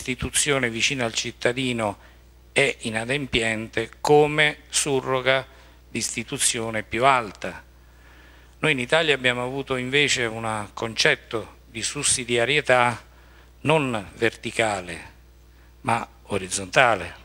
un'istituzione vicina al cittadino è inadempiente, come surroga l'istituzione più alta. Noi in Italia abbiamo avuto invece un concetto di sussidiarietà non verticale, ma orizzontale.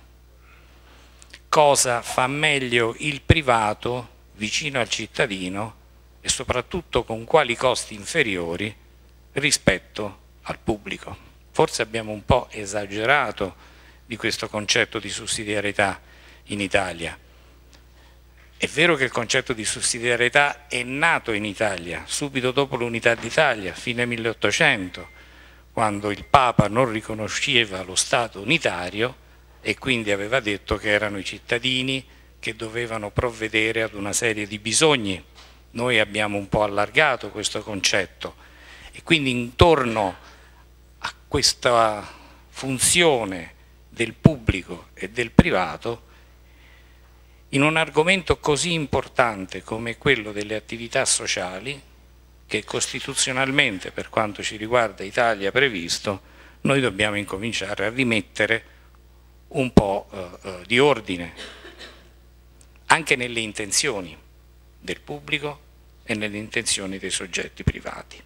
Cosa fa meglio il privato vicino al cittadino e soprattutto con quali costi inferiori rispetto al pubblico. Forse abbiamo un po' esagerato di questo concetto di sussidiarietà in Italia. È vero che il concetto di sussidiarietà è nato in Italia, subito dopo l'unità d'Italia, fine milleottocento, quando il Papa non riconosceva lo Stato unitario e quindi aveva detto che erano i cittadini che dovevano provvedere ad una serie di bisogni. Noi abbiamo un po' allargato questo concetto e quindi intorno a questa funzione del pubblico e del privato, in un argomento così importante come quello delle attività sociali, che costituzionalmente per quanto ci riguarda Italia è previsto, noi dobbiamo incominciare a rimettere un po' eh, di ordine anche nelle intenzioni del pubblico e nelle intenzioni dei soggetti privati.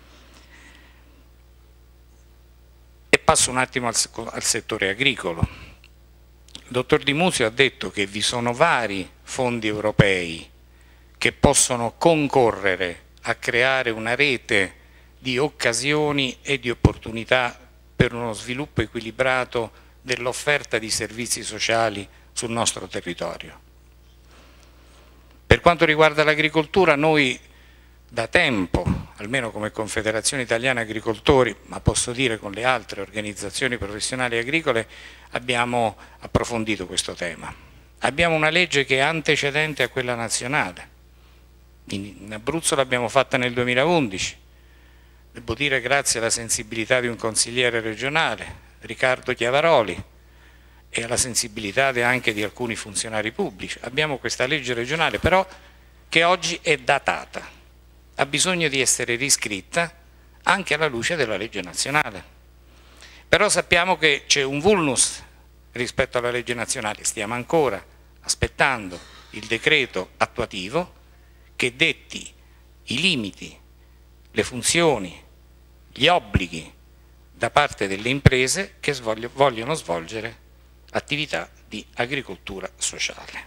E passo un attimo al, al settore agricolo. Il dottor Di Musio ha detto che vi sono vari fondi europei che possono concorrere a creare una rete di occasioni e di opportunità per uno sviluppo equilibrato dell'offerta di servizi sociali sul nostro territorio. Per quanto riguarda l'agricoltura, noi da tempo, almeno come Confederazione Italiana Agricoltori, ma posso dire con le altre organizzazioni professionali agricole, abbiamo approfondito questo tema. Abbiamo una legge che è antecedente a quella nazionale. In Abruzzo l'abbiamo fatta nel duemilaundici, devo dire grazie alla sensibilità di un consigliere regionale, Riccardo Chiavaroli, e alla sensibilità anche di alcuni funzionari pubblici. Abbiamo questa legge regionale però che oggi è datata, ha bisogno di essere riscritta anche alla luce della legge nazionale. Però sappiamo che c'è un vulnus rispetto alla legge nazionale, stiamo ancora aspettando il decreto attuativo che detti i limiti, le funzioni, gli obblighi da parte delle imprese che vogliono svolgere attività di agricoltura sociale.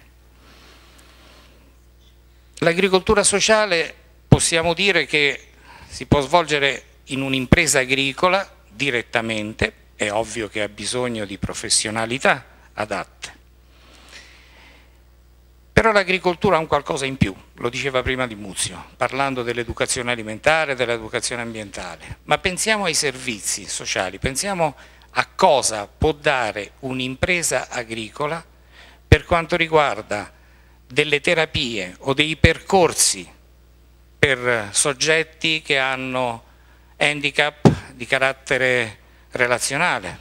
L'agricoltura sociale possiamo dire che si può svolgere in un'impresa agricola direttamente, è ovvio che ha bisogno di professionalità adatte. Però l'agricoltura ha un qualcosa in più, lo diceva prima Di Muzio, parlando dell'educazione alimentare, dell'educazione ambientale, ma pensiamo ai servizi sociali, pensiamo a cosa può dare un'impresa agricola per quanto riguarda delle terapie o dei percorsi per soggetti che hanno handicap di carattere relazionale.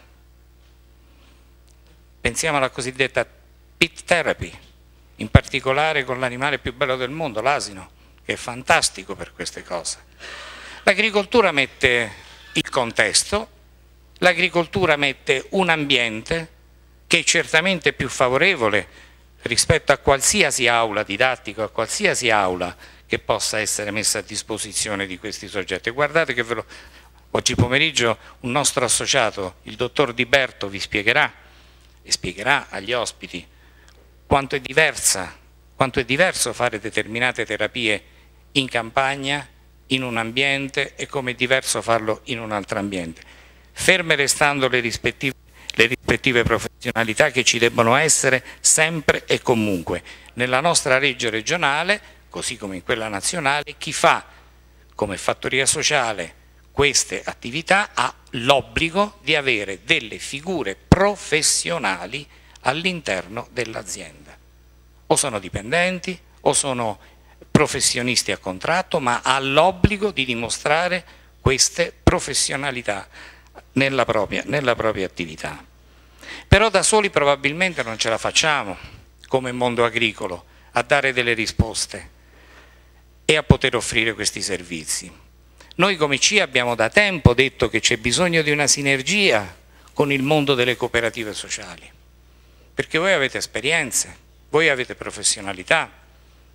Pensiamo alla cosiddetta pit therapy, in particolare con l'animale più bello del mondo, l'asino, che è fantastico per queste cose. L'agricoltura mette il contesto, l'agricoltura mette un ambiente che è certamente più favorevole rispetto a qualsiasi aula didattica, a qualsiasi aula che possa essere messa a disposizione di questi soggetti. Guardate che ve lo... oggi pomeriggio un nostro associato, il dottor Di Berto, vi spiegherà e spiegherà agli ospiti quanto è diversa, quanto è diverso fare determinate terapie in campagna, in un ambiente, e come è diverso farlo in un altro ambiente. Ferme restando le rispettive, le rispettive professionalità che ci debbono essere sempre e comunque. Nella nostra legge regionale, così come in quella nazionale, chi fa come fattoria sociale queste attività ha l'obbligo di avere delle figure professionali all'interno dell'azienda. O sono dipendenti o sono professionisti a contratto, ma ha l'obbligo di dimostrare queste professionalità nella propria, nella propria attività. Però da soli probabilmente non ce la facciamo, come mondo agricolo, a dare delle risposte e a poter offrire questi servizi. Noi come C I abbiamo da tempo detto che c'è bisogno di una sinergia con il mondo delle cooperative sociali, perché voi avete esperienze, voi avete professionalità,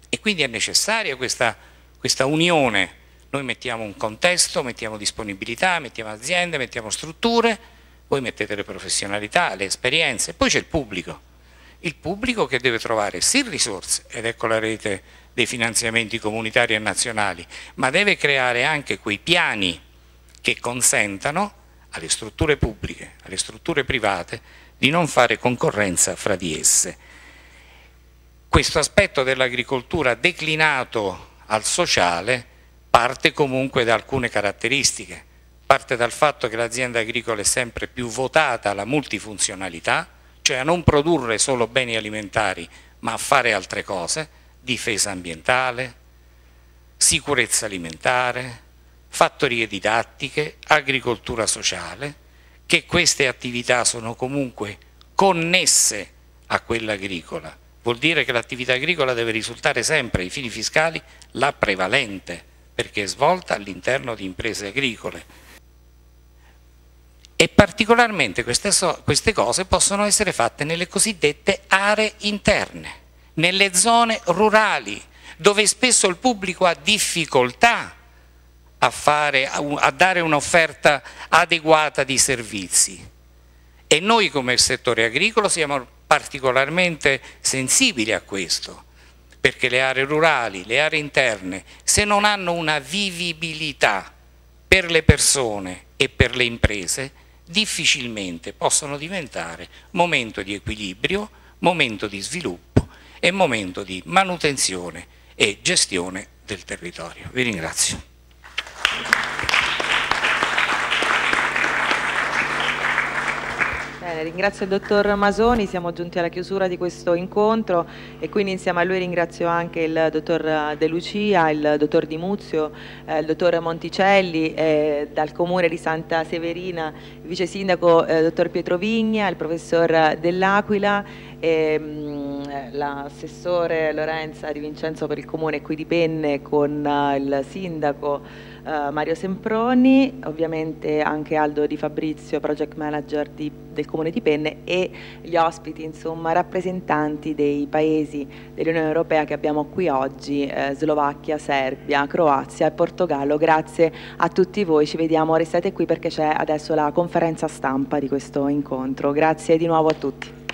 E quindi è necessaria questa, questa unione. Noi mettiamo un contesto, mettiamo disponibilità, mettiamo aziende, mettiamo strutture, voi mettete le professionalità, le esperienze, poi c'è il pubblico. Il pubblico che deve trovare sì risorse, ed ecco la rete dei finanziamenti comunitari e nazionali, ma deve creare anche quei piani che consentano alle strutture pubbliche, alle strutture private, di non fare concorrenza fra di esse. Questo aspetto dell'agricoltura declinato al sociale parte comunque da alcune caratteristiche, parte dal fatto che l'azienda agricola è sempre più votata alla multifunzionalità, cioè a non produrre solo beni alimentari, ma a fare altre cose, difesa ambientale, sicurezza alimentare, fattorie didattiche, agricoltura sociale, che queste attività sono comunque connesse a quella agricola. Vuol dire che l'attività agricola deve risultare sempre, ai fini fiscali, la prevalente, perché è svolta all'interno di imprese agricole. E particolarmente queste, so, queste cose possono essere fatte nelle cosiddette aree interne, nelle zone rurali, dove spesso il pubblico ha difficoltà a, fare, a dare un'offerta adeguata di servizi. E noi come settore agricolo siamo particolarmente sensibili a questo, perché le aree rurali, le aree interne, se non hanno una vivibilità per le persone e per le imprese, difficilmente possono diventare momento di equilibrio, momento di sviluppo e momento di manutenzione e gestione del territorio. Vi ringrazio. Bene, ringrazio il dottor Masoni, siamo giunti alla chiusura di questo incontro e quindi insieme a lui ringrazio anche il dottor De Lucia, il dottor Di Muzio, eh, il dottor Monticelli, eh, dal comune di Santa Severina, il vice sindaco eh, dottor Pietro Vigna, il professor Dell'Aquila, eh, l'assessore Lorenza Di Vincenzo per il comune qui di Penne con eh, il sindaco Uh, Mario Semproni, ovviamente anche Aldo Di Fabrizio, project manager di, del Comune di Penne, e gli ospiti, insomma, rappresentanti dei paesi dell'Unione Europea che abbiamo qui oggi, eh, Slovacchia, Serbia, Croazia e Portogallo. Grazie a tutti voi, ci vediamo, restate qui perché c'è adesso la conferenza stampa di questo incontro. Grazie di nuovo a tutti.